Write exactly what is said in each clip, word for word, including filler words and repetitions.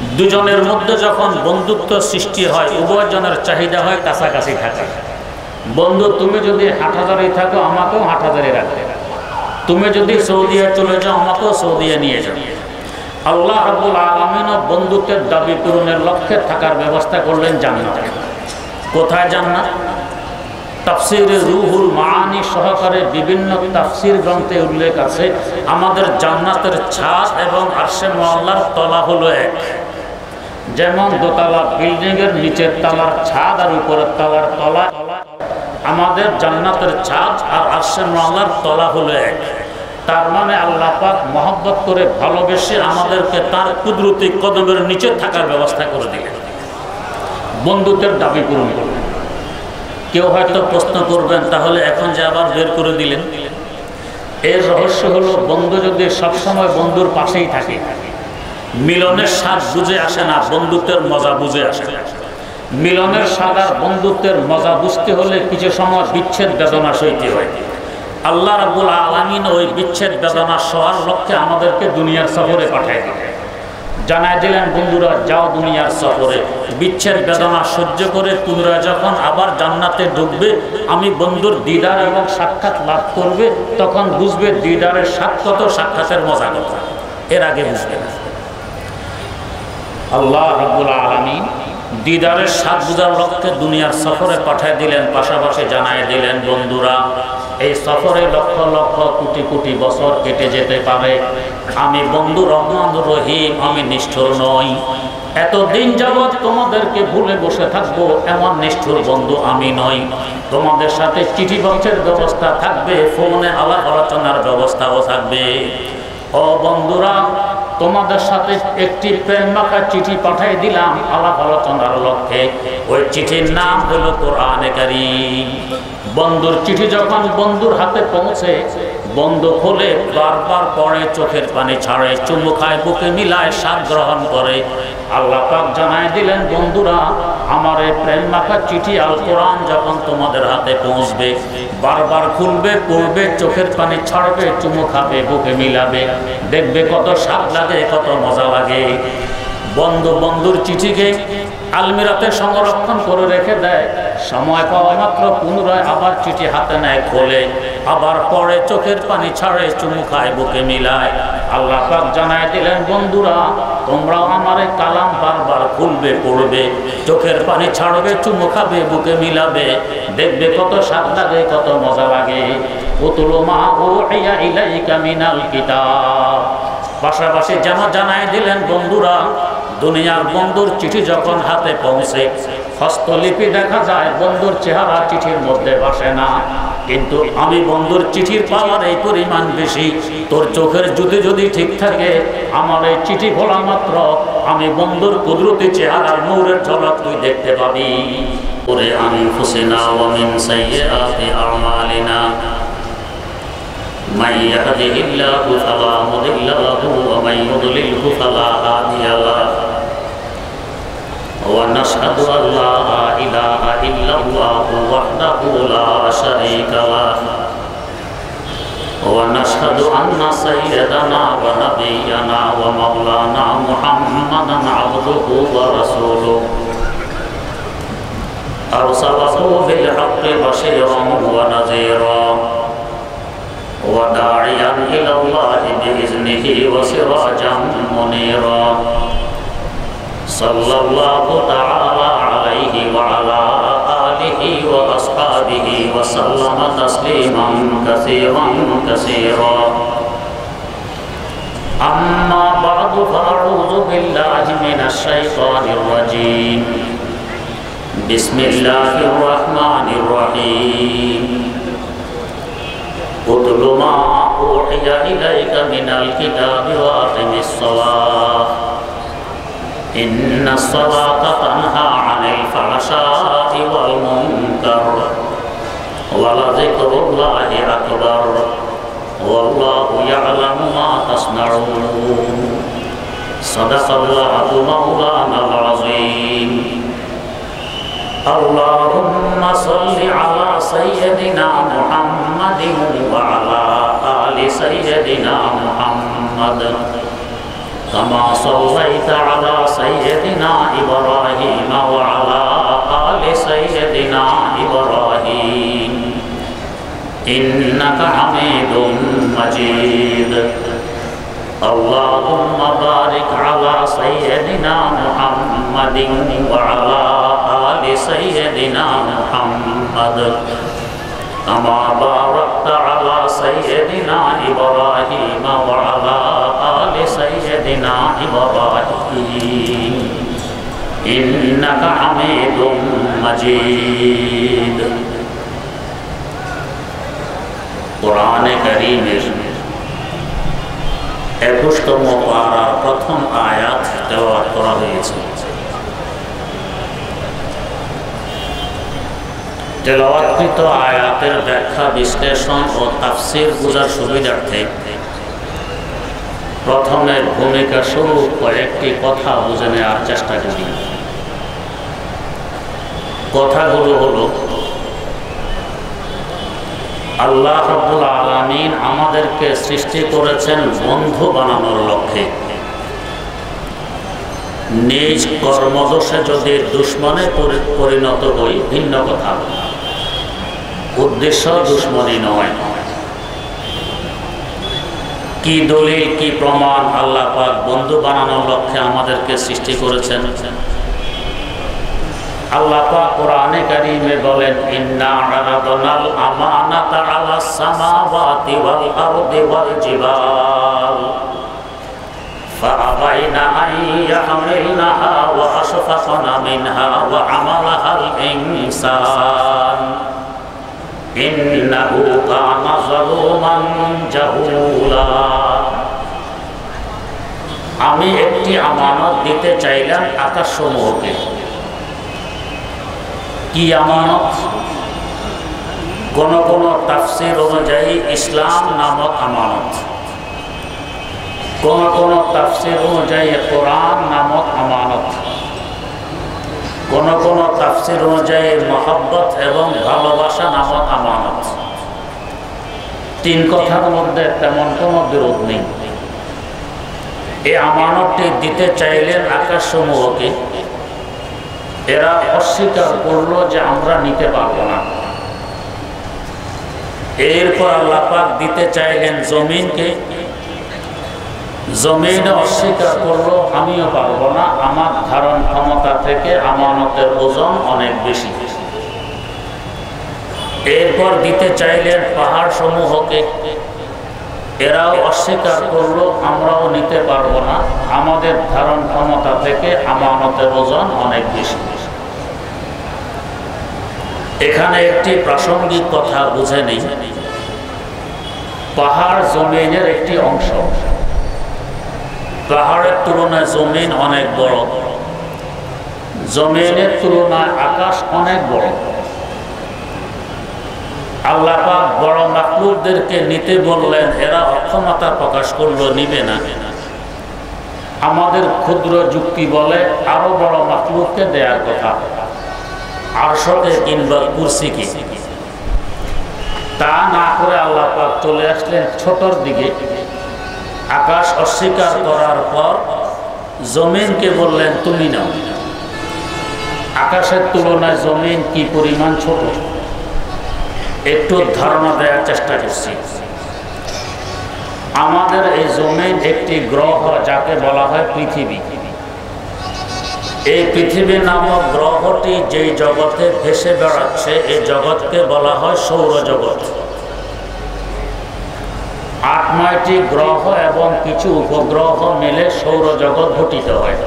দুজনের মধ্যে যখন বন্ধুত্ব সৃষ্টি হয় উভয়জনের চাহিদা হয় কাছাকাছি থাকা। বন্ধু তুমি যদি হাটহাজারে থাকো আমাকেও হাটহাজারে রাখবে, তুমি যদি সৌদিয়া চলে যাও আমাকেও সৌদিয়া নিয়ে যাও। আল্লাহ রাব্বুল আলামিন বন্ধুত্বের দাবি পূরণের লক্ষ্যে থাকার ব্যবস্থা করলেন জান্নাতে। কোথায় জান্নাত? তাফসিরে রুহুল মাআনি সহকারে বিভিন্ন তাফসির গ্রন্থে উল্লেখ আছে আমাদের জান্নাতের ছাদ এবং আরশে মুআল্লার তলা হলো এক। যেমন দোতলা বিল্ডিং এর নিচের তলার ছাদ আর উপরের তলার তলা, আমাদের জান্নাতের ছাদ আর আরশে মুআল্লার তলা হলো এক। তার মানে আল্লাহ পাক মহব্বত করে ভালোবেসে আমাদেরকে তার কুদরতি কদমের নিচে থাকার ব্যবস্থা করে দিলেন, বন্ধুত্বের দাবি পূরণ করলেন। কেউ হয়তো প্রশ্ন করবেন তাহলে এখন যে আবার বের করে দিলেন, এর রহস্য হলো বন্ধু যদি সবসময় বন্ধুর পাশেই থাকে মিলনের স্বাদ বুঝে আসে না, বন্ধুত্বের মজা বুঝে আসে। মিলনের স্বাদ আর বন্ধুত্বের মজা বুঝতে হলে কিছু সময় বিচ্ছেদ বেদনা সইতে হয়। আল্লাহ রাব্বুল আলামিন ওই বিচ্ছেদ বেদনা সহার লক্ষ্যে আমাদেরকে দুনিয়ার সফরে পাঠায় দিলেন, জানায় দিলেন বন্ধুরা যাও দুনিয়ার সফরে, বিচ্ছেদ বেদনা সহ্য করে পুনরায় যখন আবার জান্নাতে ঢুকবে আমি বন্ধুর দিদার এবং সাক্ষাৎ লাভ করবে তখন বুঝবে দিদারের স্বাদ কত, সাক্ষাতের মজা কত, এর আগে বুঝবে না। আল্লাহ রাব্বুল আলামিন দিদারের স্বাদ বুঝার লক্ষ্যে দুনিয়ার সফরে পাঠায় দিলেন, পাশাপাশি জানায় দিলেন বন্ধুরা এই সফরে লক্ষ লক্ষ কোটি কোটি বছর কেটে যেতে পারে, আমি বন্ধু রহমান রহিম, আমি নিষ্ঠুর নই। এতদিন যাবৎ তোমাদেরকে ভুলে বসে থাকবো এমন নিষ্ঠুর বন্ধু আমি নই। তোমাদের সাথে চিঠি পত্রের ব্যবস্থা থাকবে, ফোনে আলাপ আলোচনার ব্যবস্থাও থাকবে। ও বন্ধুরা তোমাদের সাথে একটি প্রেম মাখা চিঠি পাঠিয়ে দিলাম আলাপ আলোচনার লক্ষ্যে, ওই চিঠির নাম হলো কোরআনে কারীম। বন্ধুর চিঠি যখন বন্ধুর হাতে পৌঁছে বন্ধু খোলে, বারবার পড়ে, চোখের পানি ছাড়ে, চুমু খায়, বুকে মিলায়, স্বাদ গ্রহণ করে। আল্লাহ পাক জানায় দিলেন বন্ধুরা আমার এই প্রেম মাখা চিঠি আল কোরআন যখন তোমাদের হাতে পৌঁছবে বারবার খুলবে, পড়বে, চোখের পানি ছাড়বে, চুমু খাবে, বুকে মিলাবে, দেখবে কত স্বাদ লাগে, কত মজা লাগে। বন্ধু বন্ধুর চিঠিকে আলমিরাতে সংরক্ষণ করে রেখে দেয়, সময় পাওয়া মাত্র পুনরায় আবার চিঠি হাতে নেয়, খোলে, আবার পড়ে, চোখের পানি ছাড়ে, চুমু খায়, বুকে মিলায়। আল্লাহ পাক জানায় দিলেন বন্ধুরা তোমরাও আমার এই কালাম বারবার খুলবে, পড়বে, চোখের পানি ছাড়বে, চুমু খাবে, বুকে মিলাবে, দেখবে কত স্বাদ লাগে, কত মজা লাগে। উতলু মা উহিয়া ইলাইকা মিনাল কিতাব। পাশাপাশি যেন জানায় দিলেন বন্ধুরা দুনিয়ার বন্ধুর চিঠি যখন হাতে পৌঁছে হস্তলিপি দেখা যায়, বন্ধুর চেহারা চিঠির মধ্যে ভাসে না, কিন্তু আমি বন্ধুর চিঠির পাওয়ার এই পরিমাণ বেশি, তোর চোখের যদি যদি ঠিক থাকে আমার এই চিঠি খোলা মাত্র আমি বন্ধুর কুদরতি চেহারার নূরের ঝলক তুই দেখতে পাবি। ওরে আনফুসিনা ওয়া মিন সাইয়্যাতি আমালিনা من يهده الله فلا مضل له ومن يضلله فلا هادي له ونشهد أن لا إله إلا الله وحده لا شريك له ونشهد أن سيدنا ونبينا ومولانا محمدا عبده ورسوله أرسله بالحق بشيرا ونذيرا وداعيا إلى الله بإذنه وسراجا منيرا صلى الله تعالى عليه وعلى آله وأصحابه وسلم تسليما كثيرا كثيرا أما بعد فأعوذ بالله من الشيطان الرجيم بسم الله الرحمن الرحيم اتل ما أوحي إليك من الكتاب وأقم الصلاة إن الصلاة تنهى عن الفحشاء والمنكر ولذكر الله أكبر والله يعلم ما تصنعون صدق الله مولانا العظيم اللهم صل على سيدنا محمد وعلى آل سيدنا محمد كما صليت على سيدنا مجيد اللهم بارك على سيدنا محمد وعلى آل سيدنا محمد كما باركت على سيدنا إبراهيم وعلى آل سيدنا إبراهيم إنك حميد مجيد قرآن كريم একুশতম পারার প্রথম আয়াত তেলাওয়াত করা হয়েছে। তেলাওয়াতকৃত আয়াতের ব্যাখ্যা বিশ্লেষণ ও তাফসীর বোঝার সুবিধার্থে প্রথমে ভূমিকা স্বরূপ কয়েকটি কথা বুঝে নেওয়ার চেষ্টা করি। কথাগুলো হলো, আল্লাহ রাব্বুল আলামিন আমাদেরকে সৃষ্টি করেছেন বন্ধু বানানোর লক্ষ্যে। নিজ কর্মদোষে যদি দুশ্মনে পরিণত হই ভিন্ন কথা, উদ্দেশ্য দুশ্মনী নয়। কি দলিল কি প্রমাণ আল্লাহ পাক বন্ধু বানানোর লক্ষ্যে আমাদেরকে সৃষ্টি করেছেন? আল্লাহ পাক কোরআনে কারীমে বলেন, ইন্না আরাদনাল আমানাতা আলাস সামাওয়াতি ওয়াল আরদি ওয়াল জিবাল ফাআবাইনা আন ইয়াহমিলনাহা ওয়া আশফাকনা মিনহা ওয়া আমালাহাল ইনসান ইন্নাহু কানা যালুমান জাহুলা। আমি একটি আমানত দিতে চাইলাম আকাশসমূহকে। কি আমানত? কোন কোন তাফসীর অনুযায়ী ইসলাম নামক আমানত, কোন কোন তাফসীর অনুযায়ী কোরআন নামক আমানত, কোন কোন তাফসীর অনুযায়ী মহব্বত এবং ভালোবাসা নামক আমানত। তিন কথার মধ্যে তেমন কোনো বিরোধ নেই। এই আমানতটি দিতে চাইলেন আকাশসমূহকে। এরা অস্বীকার করলো যে আমরা নিতে পারবো না। এরপর আল্লাহ পাক দিতে চাইলেন জমিনকে। জমিন অস্বীকার করলো, আমিও পারবো না, আমার ধারণ ক্ষমতা থেকে আমানতের ওজন অনেক বেশি। এরপর দিতে চাইলেন পাহাড় সমূহকে। এরাও অস্বীকার করলো, আমরাও নিতে পারবো না, আমাদের ধারণ ক্ষমতা থেকে আমানতের ওজন অনেক বেশি। এখানে একটি প্রাসঙ্গিক কথা বুঝে নেই। পাহাড় জমিনের একটি অংশ। পাহাড়ের তুলনায় জমিন অনেক বড়, জমিনের তুলনায় আকাশ অনেক বড়। আল্লাহ পাক বড় মাখলুকদেরকে নিতে বললেন, এরা অক্ষমতা প্রকাশ করলো, নিবে না। আমাদের ক্ষুদ্র যুক্তি বলে আরো বড় মাখলুককে দেওয়ার কথা, আরশকে কিংবা কুরসিকে। তা না করে আল্লাহ পাক চলে আসলেন ছোটর দিকে। আকাশ অস্বীকার করার পর জমিনকে বললেন, তুমি নাও। আকাশের তুলনায় জমিন কি পরিমাণ ছোট একটু ধারণা দেওয়ার চেষ্টা করছি। আমাদের এই জমিন একটি গ্রহ, যাকে বলা হয় পৃথিবী। এই পৃথিবী নামক গ্রহটি যেই জগতে ভেসে বেড়াচ্ছে, এই জগৎকে বলা হয় সৌরজগৎ। আট নয়টি গ্রহ এবং কিছু উপগ্রহ মিলে সৌরজগৎ গঠিত হয়।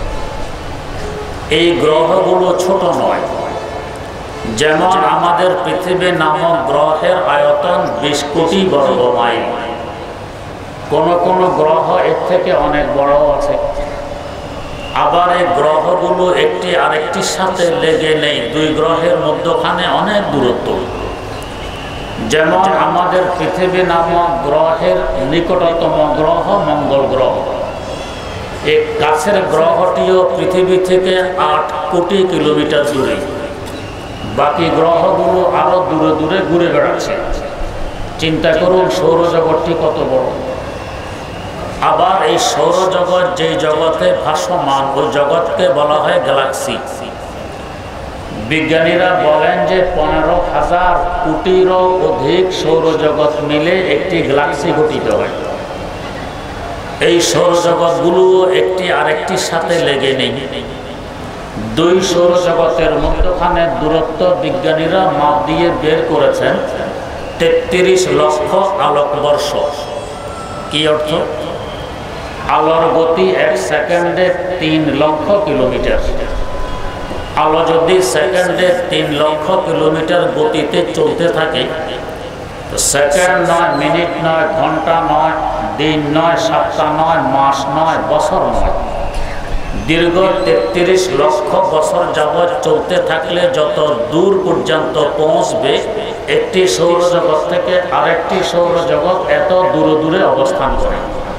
এই গ্রহগুলো ছোট নয়। যেমন আমাদের পৃথিবী নামক গ্রহের আয়তন বিশ কোটি বর্গ মাইল। কোন কোন গ্রহ এর থেকে অনেক বড় আছে। আবার এই গ্রহগুলো একটি আরেকটির সাথে লেগে নেই, দুই গ্রহের মধ্যখানে অনেক দূরত্ব। যেমন আমাদের পৃথিবী নামক গ্রহের নিকটতম গ্রহ মঙ্গল গ্রহ। এই কাছের গ্রহটিও পৃথিবী থেকে আট কোটি কিলোমিটার দূরে। বাকি গ্রহগুলো আরো দূরে দূরে ঘুরে বেড়াচ্ছে। চিন্তা করুন সৌরজগৎটি কত বড়। আবার এই সৌরজগৎ যেই জগতে ভাসমান, ওই জগৎকে বলা হয় গ্যালাক্সি। বিজ্ঞানীরা বলেন যে পনেরো হাজার কোটিরও অধিক সৌরজগৎ মিলে একটি গ্যালাক্সি গঠিত হয়। এই সৌরজগৎগুলো একটি আরেকটির সাথে লেগে নেই। দুই সৌরজগতের মধ্যখানে দূরত্ব বিজ্ঞানীরা মাপ দিয়ে বের করেছেন তেত্রিশ লক্ষ আলোকবর্ষ। কি অর্থ? আলোর গতি এক সেকেন্ডে তিন লক্ষ কিলোমিটার। আলো যদি সেকেন্ডে তিন লক্ষ কিলোমিটার গতিতে চলতে থাকে, তো সেকেন্ড নয়, মিনিট নয়, ঘন্টা নয়, দিন নয়, সপ্তাহ নয়, মাস নয়, বছর নয়, দীর্ঘ তেত্রিশ লক্ষ বছর যাবৎ চলতে থাকলে যত দূর পর্যন্ত পৌঁছবে, একটি সৌরজগৎ থেকে আরেকটি সৌরজগৎ এত দূরে দূরে অবস্থান করে।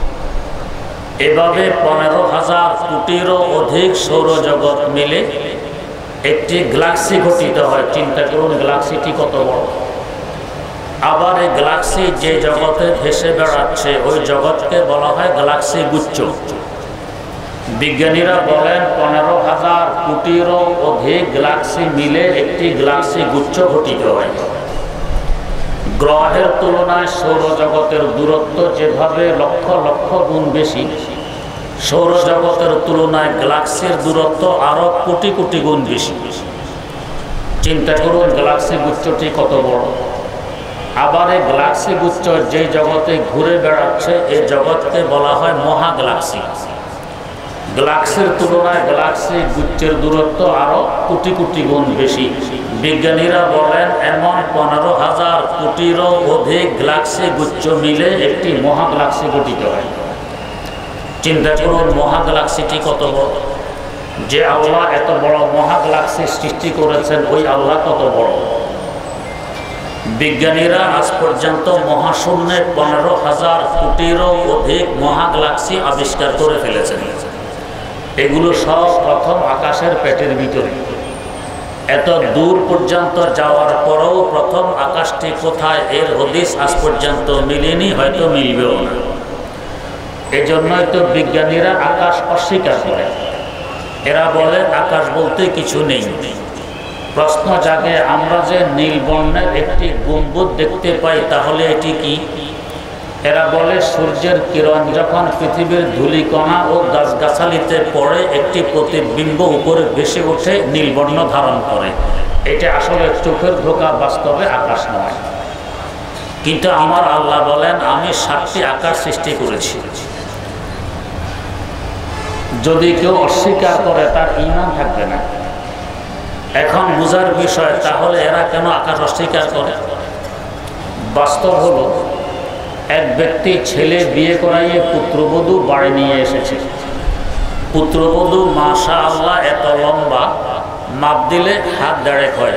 এভাবে পনেরো হাজার কোটিরও অধিক সৌরজগৎ মিলে একটি গ্যালাক্সি গঠিত হয়। চিন্তা করুন গ্যালাক্সিটি কত বড়। আবার এই গ্যালাক্সি যে জগতে ভেসে বেড়াচ্ছে ওই জগৎকে বলা হয় গ্যালাক্সি গুচ্ছ। বিজ্ঞানীরা বলেন পনেরো হাজার কোটিরও অধিক গ্যালাক্সি মিলে একটি গ্যালাক্সি গুচ্ছ গঠিত হয়। গ্রহের তুলনায় সৌরজগতের দূরত্ব যেভাবে লক্ষ লক্ষ গুণ বেশি, সৌরজগতের তুলনায় গ্যালাক্সির দূরত্ব আরো কোটি কোটি গুণ বেশি। চিন্তা করুন গ্যালাক্সি গুচ্ছটি কত বড়। আবার এই গ্যালাক্সি গুচ্ছ যে জগতে ঘুরে বেড়াচ্ছে এই জগৎকে বলা হয় মহা গ্যালাক্সি। গ্যালাক্সির তুলনায় গ্যালাক্সি গুচ্ছের দূরত্ব আরো কোটি কোটি গুণ বেশি। বিজ্ঞানীরা বলেন এমন পনেরো হাজার কোটিরও অধিক গ্যালাক্সি গুচ্ছ মিলে একটি মহা গ্যালাক্সি গঠিত হয়। চিন্তা করুন মহা গ্যালাক্সিটি কত বড়। যে আল্লাহ এত বড় মহা গ্যালাক্সি সৃষ্টি করেছেন ওই আল্লাহ কত বড়। বিজ্ঞানীরা আজ পর্যন্ত মহাশূন্যে পনেরো হাজার কোটিরও অধিক মহা গ্যালাক্সি আবিষ্কার করে ফেলেছেন। এগুলো সব প্রথম আকাশের পেটের ভিতরে। এত দূর পর্যন্ত যাওয়ার পরেও প্রথম আকাশটি কোথায় এর হদিস আজ পর্যন্ত মিলেনি, হয়তো মিলবেও না। এজন্যই তো বিজ্ঞানীরা আকাশ অস্বীকার করে। এরা বলে আকাশ বলতে কিছু নেই। প্রশ্ন জাগে আমরা যে নীল বর্ণের একটি গম্বুজ দেখতে পাই তাহলে এটি কি? এরা বলে সূর্যের কিরণ যখন পৃথিবীর ধূলিকণা ও গাছগাছালিতে পড়ে একটি প্রতিবিম্ব উপরে ভেসে ওঠে নীল বর্ণ ধারণ করে। এটা আসলে চোখের ধোঁকা, বাস্তবে আকাশ নয়। কিন্তু আমার আল্লাহ বলেন আমি সাতটি আকাশ সৃষ্টি করেছি। যদি কেউ অস্বীকার করে তার ঈমান থাকবে না। এখন বুঝার বিষয় তাহলে এরা কেন আকাশ অস্বীকার করে। বাস্তব হলো এক ব্যক্তি ছেলে বিয়ে করাইয়ে পুত্রবধূ বাড়ি নিয়ে এসেছে। পুত্রবধূ মাশাআল্লাহ এত লম্বা, মাপ দিলে হাত দেড়েক হয়।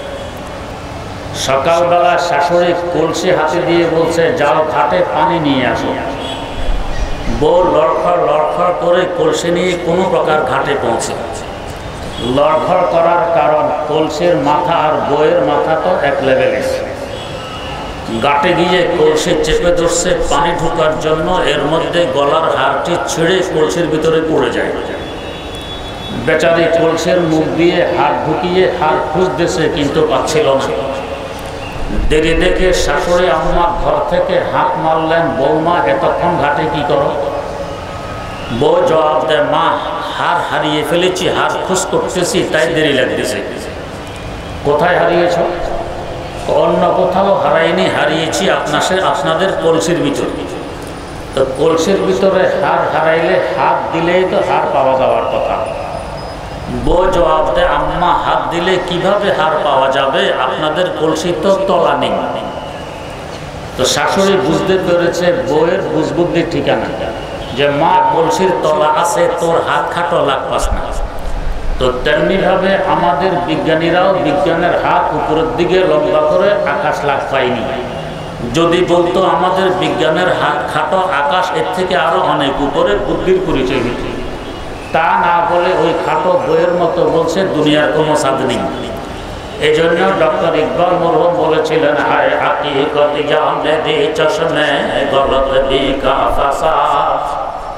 সকালবেলা শাশুড়ি কলসি হাতে দিয়ে বলছে যাও ঘাটে পানি নিয়ে আসো। বউ লড়খড় লড়খড় করে কলসি নিয়ে কোনো প্রকার ঘাটে পৌঁছে। লড়খড় করার কারণ কলসির মাথা আর বউয়ের মাথা তো এক লেভেলে। ঘাটে গিয়ে কলসি চেপে ধরছে পানি ঢোকার জন্য, এর মধ্যে গলার হাড়টি ছিঁড়ে কলসির ভিতরে পড়ে যায়। বেচারি কলসির মুখ দিয়ে হাত ঢুকিয়ে হাড় খুঁজতেছে কিন্তু পাচ্ছিল না। দেরি দেখে শাশুড়ি আম্মা ঘর থেকে হাত মারলেন, বৌমা এতক্ষণ ঘাটে কি করো? বউ জবাব দেয় মা হাড় হারিয়ে ফেলেছি, হাড় খুঁজ করতেছি তাই দেরি লাগতেছে। কোথায় হারিয়েছ? অন্য কোথাও হারাইনি, হারিয়েছি আপনার আপনাদের কলসির ভিতরে। তো কলসির ভিতরে হাড় হারাইলে হাত দিলেই তো হাড় পাওয়া যাওয়ার কথা। বউ জবাব দেয় আম্মা হাত দিলে কিভাবে হাড় পাওয়া যাবে, আপনাদের কলসি তো তলা নেই। তো শাশুড়ি বুঝতে পেরেছে বউয়ের বুঝবুদ্ধির ঠিকানা, যে মা কলসির তলা আছে, তোর হাত খাটো লাগ পাস না। তো তেমনিভাবে আমাদের বিজ্ঞানীরাও বিজ্ঞানের হাত উপরের দিকে লম্বা করে আকাশ লাগ পায়নি। যদি বলতো আমাদের বিজ্ঞানের হাত খাটো, আকাশ এর থেকে আরো অনেক উপরে, বুদ্ধির পরিচয় দিত। তা না বলে ওই খাটো বইয়ের মতো বলছে দুনিয়ার কোনো স্বাদ নেই। এই জন্য ডক্টর ইকবাল মরহুম বলেছিলেন হায় হাকিকত জানে দি চশমে গলত দি কা ফাসাদ।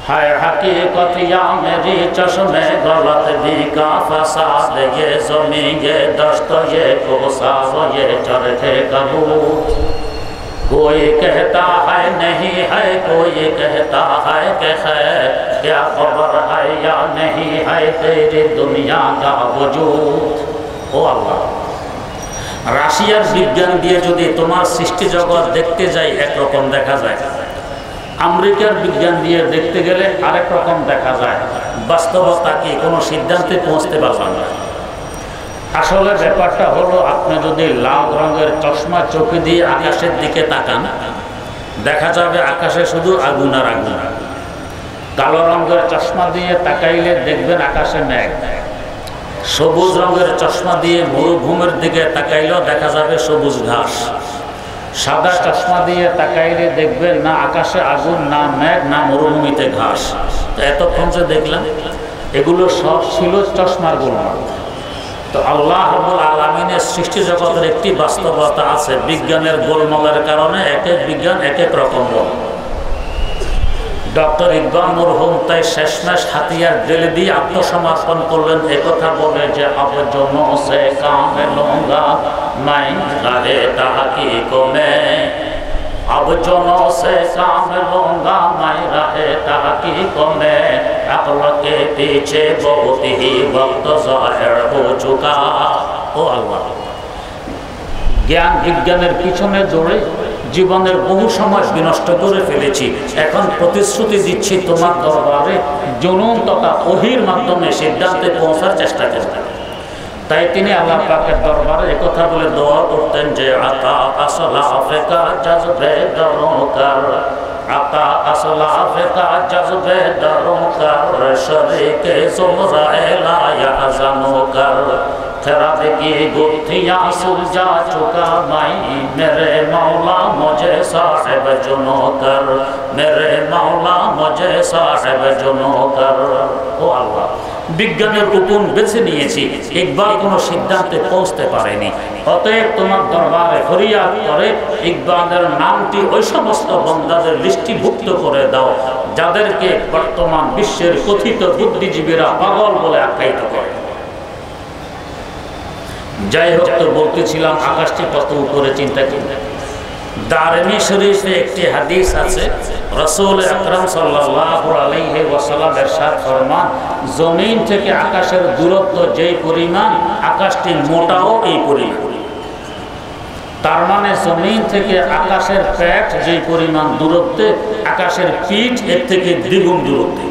है हकीकत या मेरी चश्मे गलत भी का फसाद, ये ज़मीं ये दश्त ये कोसार ये चरखे कबूत। कोई कहता है नहीं है, कोई कहता है कि है, क्या खबर है या नहीं है तेरी दुनिया का वजूद। ও আল্লাহ, রাশিয়ার বিজ্ঞান দিয়ে যদি তোমার সৃষ্টি জগৎ দেখতে যাই একরকম দেখা যায়, আমেরিকার বিজ্ঞান দিয়ে দেখতে গেলে আরেক রকম দেখা যায়। বাস্তবতা কি কোনো সিদ্ধান্তে পৌঁছতে পারলাম না। আসলে ব্যাপারটা হলো, আপনি যদি লাল রঙের চশমা চোখে দিয়ে আকাশের দিকে তাকান, দেখা যাবে আকাশে শুধু আগুন আর আগুন। কালো রঙের চশমা দিয়ে তাকাইলে দেখবেন আকাশে মেঘ। সবুজ রঙের চশমা দিয়ে মরুভূমির দিকে তাকাইলেও দেখা যাবে সবুজ ঘাস। সাদা চশমা দিয়ে তাকাইলে দেখবেন না আকাশে আগুন, না মেঘ, না মরুভূমিতে ঘাস। তো এতক্ষণ যে দেখলাম এগুলো সব ছিল চশমার গোলমাল। তো আল্লাহ রাব্বুল আলামিনের সৃষ্টি জগতের একটি বাস্তবতা আছে, বিজ্ঞানের গোলমালের কারণে এক এক বিজ্ঞান এক এক রকম বলে। ডক্টর ইকবাল মরহুম তাই শেষমেশ হাতিয়ার ঢেলে দিয়ে আত্মসমর্পণ করলেন, একথা বলে যে আব জনো সে কাম লুঙ্গা মাই রাহে তাহকিক মে, আব জনো সে কাম লুঙ্গা মাই রাহে তাহকিক মে, আকল কে পিছে বহুত হি ওয়াক্ত জাহির হো চুকা। ও আল্লাহ, জ্ঞান বিজ্ঞানের পিছনে জড়ে জীবনের বহু সময় বিনষ্ট করে ফেলেছি। এখন প্রতিশ্রুতি দিচ্ছি তোমার দরবারে জুনুন তথা ওহীর মাধ্যমে সিদ্ধান্তে পৌঁছার চেষ্টা করতেন। তাই তিনি আল্লাহ পাকের দরবারে একথা বলে দোয়া করতেন যে আতা আসলাফে কা জজবে দরকার, আতা আসলাফে কা জজবে দরকার, শরীকে সুমরায়ে লা ইয়াহজানু কর, खराब की गुत्थियाँ सुलझा चुका माई, मेरे मौला मुझे साहिब जुनो कर, मेरे मौला मुझे साहिब जुनो कर। ও আল্লাহ, বিজ্ঞানের উপন বেছে নিয়েছি, ইকবাল কোনো সিদ্ধান্তে পৌঁছতে পারেনি। অতএব তোমার দরবারে ফরিয়াদ করে ইকবালের নামটি ওই সমস্ত বান্দাদের লিস্টিভুক্ত করে দাও যাদেরকে বর্তমান বিশ্বের কথিত বুদ্ধিজীবীরা পাগল বলে আখ্যায়িত করে। যাই হোক, তো বলতেছিলাম আকাশটি কত উপরে চিন্তা করতে। দারমি শরীফে একটি হাদিস আছে, রাসূল আকরাম সাল্লাল্লাহু আলাইহি ওয়াসাল্লাম ইরশাদ ফরমান, জমিন থেকে আকাশের দূরত্ব যেই পরিমাণ, আকাশটি মোটাও এই পরিমাণ। তার মানে জমিন থেকে আকাশের পেট যেই পরিমাণ দূরত্বে, আকাশের পিঠ এর থেকে দ্বিগুণ দূরত্বে।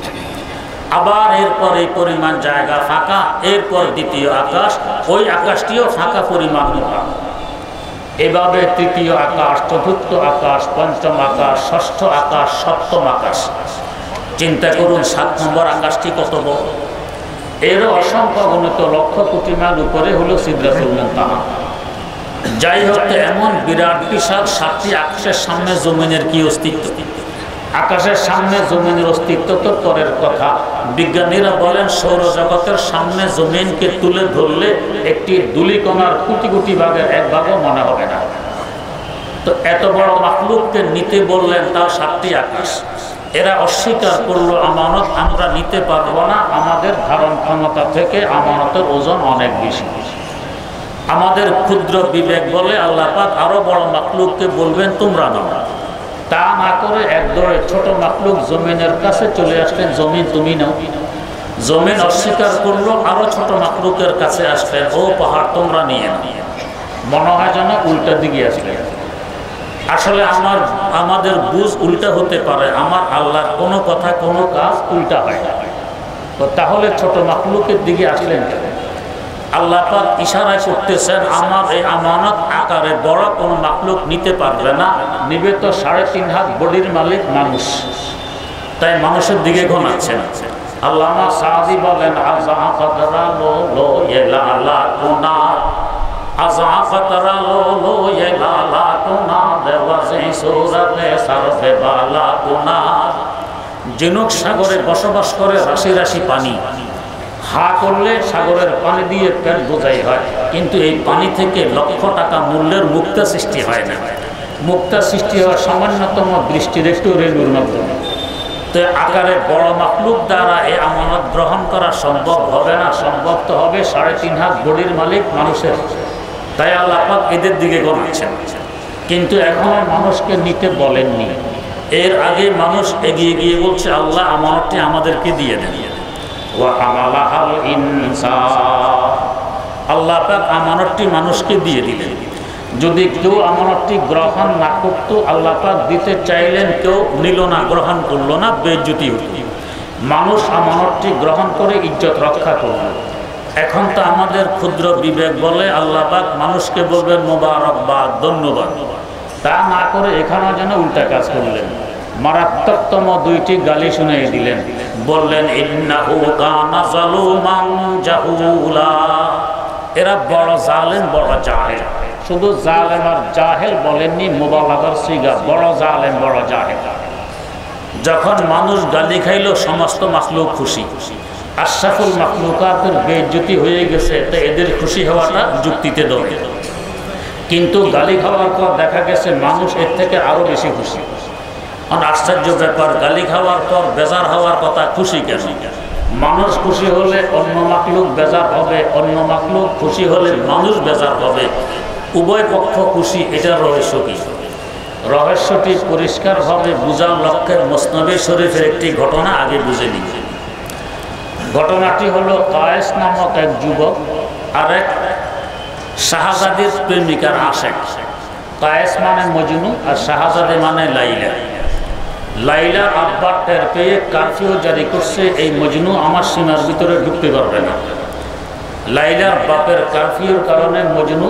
আবার এরপর এই পরিমাণ জায়গা ফাঁকা, এরপর দ্বিতীয় আকাশ, ওই আকাশটিও ফাঁকা পরিমাণ মোটা। এভাবে তৃতীয় আকাশ, চতুর্থ আকাশ, পঞ্চম আকাশ, ষষ্ঠ আকাশ, সপ্তম আকাশ। চিন্তা করুন সাত নম্বর আকাশটি কত বড়। এরও অসংখ্য গণিত লক্ষ কোটি মাইল উপরে হলো সিদরাতুল মুনতাহা। যাই হোক, এমন বিরাট বিশাল সাতটি আকাশের সামনে জমিনের কি অস্তিত্ব? আকাশের সামনে জমিনের অস্তিত্ব তো পরের কথা। বিজ্ঞানীরা বলেন সৌরজগতের সামনে জমিনকে তুলে ধরলে একটি ধূলিকণার কোটি কোটি ভাগের এক ভাগও মনে হবে না। তো এত বড় মাখলুককে নিতে বললেন, তাও সাতটি আকাশ। এরা অস্বীকার করলো আমানত আমরা নিতে পারবো না, আমাদের ধারণ ক্ষমতা থেকে আমানতের ওজন অনেক বেশি। আমাদের ক্ষুদ্র বিবেক বলে আল্লাহ পাক আরো বড় মাখলুককে বলবেন তোমরা নাও। তা না করে একদরে ছোট মাখলুক জমিনের কাছে চলে আসলেন, জমিন তুমি নাও। জমিন অস্বীকার করলো, আরো ছোট মাখলুকের কাছে আসলেন, ও পাহাড় তোমরা নিয়ে নাও। মনে হয় যেন উল্টা দিকে আসলেন। আসলে আমার আমাদের বুঝ উল্টা হতে পারে, আমার আল্লাহর কোনো কথা কোনো কাজ উল্টা হয় না। তো তাহলে ছোট মাখলুকের দিকে আসলেন কেন? আল্লাহ পাক ইশারা করতেছেন, আমার এই আমানত আকারে বড় কোনো মাখলুক নিতে পারবে না, নিবে তো সাড়ে তিন হাত বডির মালিক মানুষ। তাই মানুষের দিকে ঘনাচ্ছেন। আল্লামা সাদি বলেন, আযা কদরা লো লো ইলালা কুনা, আযা কদরা লো লো ইলালা কুনা, দেওয়াজে সূরাতে সারফে বালা কুনা। জিনুক সাগরে বসবাস করে রাশি রাশি পানি। হা করলে সাগরের পানি দিয়ে পেট বোঝাই হয়, কিন্তু এই পানি থেকে লক্ষ টাকা মূল্যের মুক্তা সৃষ্টি হয় না। মুক্তা সৃষ্টি হয় সামান্যতম বৃষ্টির একটু রেণুর মাধ্যমে। তো আকারে বড় মাখলুক দ্বারা এই আমানত গ্রহণ করা সম্ভব হবে না, সম্ভব তো হবে সাড়ে তিন হাত বডির মালিক মানুষের। তাই আল্লাহ পাক এদের দিকে গণাচ্ছেন, কিন্তু এখনো মানুষকে নিতে বলেননি। এর আগে মানুষ এগিয়ে গিয়ে বলছে আল্লাহ আমানতটি আমাদেরকে দিয়ে দেন। ওয়া আমালাহাল ইনসান, আল্লাহ পাক আমানতটি মানুষকে দিয়ে দিলেন। যদি কেউ আমানতটি গ্রহণ না করত, আল্লাহ পাক দিতে চাইলেন, কেউ নিল না, গ্রহণ করলো না, বেইজ্জতি হতো। মানুষ আমানতটি গ্রহণ করে ইজ্জত রক্ষা করল। এখন তো আমাদের ক্ষুদ্র বিবেক বলে আল্লাহ পাক মানুষকে বলবেন মোবারকবাদ, ধন্যবাদ। তা না করে এখানে যেন উল্টা কাজ করলেন, মারাত্মকতম দুইটি গালি শুনিয়ে দিলেন। বললেন ইন্নাহু কানা যালুমান জাহুলা, এরা বড় জালেম, বড় জাহেল। শুধু জালেম আর জাহেল বলেননি, মুবালাগার সিগা, বড় জালেম, বড় জাহেল। যখন মানুষ গালি খাইল সমস্ত মাখলুক খুশি, আশরাফুল মাখলুকাতের বেইজ্জতি হয়ে গেছে, তো এদের খুশি হওয়াটা যুক্তিতে ধরে। কিন্তু গালি খাওয়ার পর দেখা গেছে মানুষ এর থেকে আরো বেশি খুশি। আশ্চর্য ব্যাপার, গালি খাওয়ার পর বেজার হওয়ার কথা, খুশি কেন? মানুষ খুশি হলে অন্য মাখলুক বেজার হবে, অন্য মাখলুক খুশি হলে মানুষ বেজার হবে, উভয় পক্ষ খুশি। এটার রহস্য কি? রহস্যটি পরিষ্কারভাবে বুঝার লক্ষ্যে মুসনদ শরীফের একটি ঘটনা আগে বুঝে নিই। ঘটনাটি হলো কায়েস নামক এক যুবক আর এক শাহজাদির প্রেমিকার আশেক। কায়েস মানে মজনু আর শাহজাদি মানে লাইলা। লাইলার আব্বার টের পেয়ে কারফিউ জারি করছে, এই মজনু আমার সীমার ভিতরে ঢুকতে পারবে না। লাইলার বাপের কারফিউর কারণে মজনু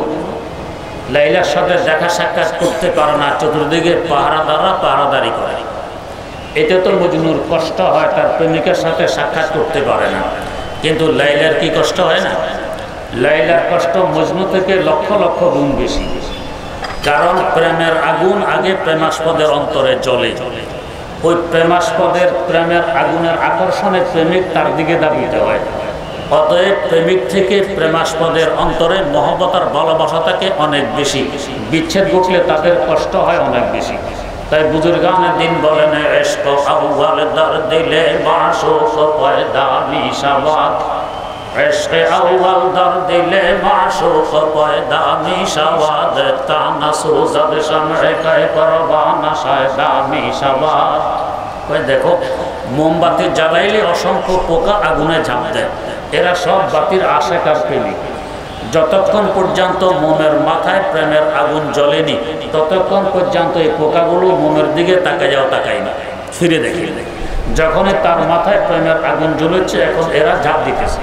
লাইলার সাথে দেখা সাক্ষাৎ করতে পারে না, চতুর্দিকে পাহারাদাররা পাহারাদারি করে। এতে তো মজনুর কষ্ট হয়, তার প্রেমিকার সাথে সাক্ষাৎ করতে পারে না। কিন্তু লাইলার কি কষ্ট হয় না? লাইলার কষ্ট মজনু থেকে লক্ষ লক্ষ গুণ বেশি। কারণ প্রেমের আগুন আগে প্রেমাস্পদের অন্তরে জ্বলে। ওই প্রেমাস্পদের প্রেমের আগুনের আকর্ষণে প্রেমিক তার দিকে দাবিতে হয়। অতএব প্রেমিক থেকে প্রেমাস্পদের অন্তরে মহব্বত আর ভালোবাসা থাকে অনেক বেশি। বিচ্ছেদ ঘটলে তাদের কষ্ট হয় অনেক বেশি। তাই বুজুর্গানে দিন বলেন ইশক আউয়াল দার দিলে মাশুক পয়দা মিশাওয়াত, ইশক আউয়াল দার দিলে মাশুক পয়দা মিশাওয়াত, তানাসু জাদ শামে কায় পরবানা শায়দা মিশাওয়াত। কই দেখো, মোমবাতি জ্বালাইলে অসংখ্য পোকা আগুনে ঝাঁপ দেয়। এরা সব বাতির আশেক আর প্রেমিক। যতক্ষণ পর্যন্ত মোমের মাথায় প্রেমের আগুন জ্বলেনি, ততক্ষণ পর্যন্ত এই পোকাগুলো মোমের দিকে তাকাইয়াও তাকাই না, ফিরে দেখি। যখনই তার মাথায় প্রেমের আগুন জ্বলেছে, এখন এরা ঝাঁপ দিতেছে।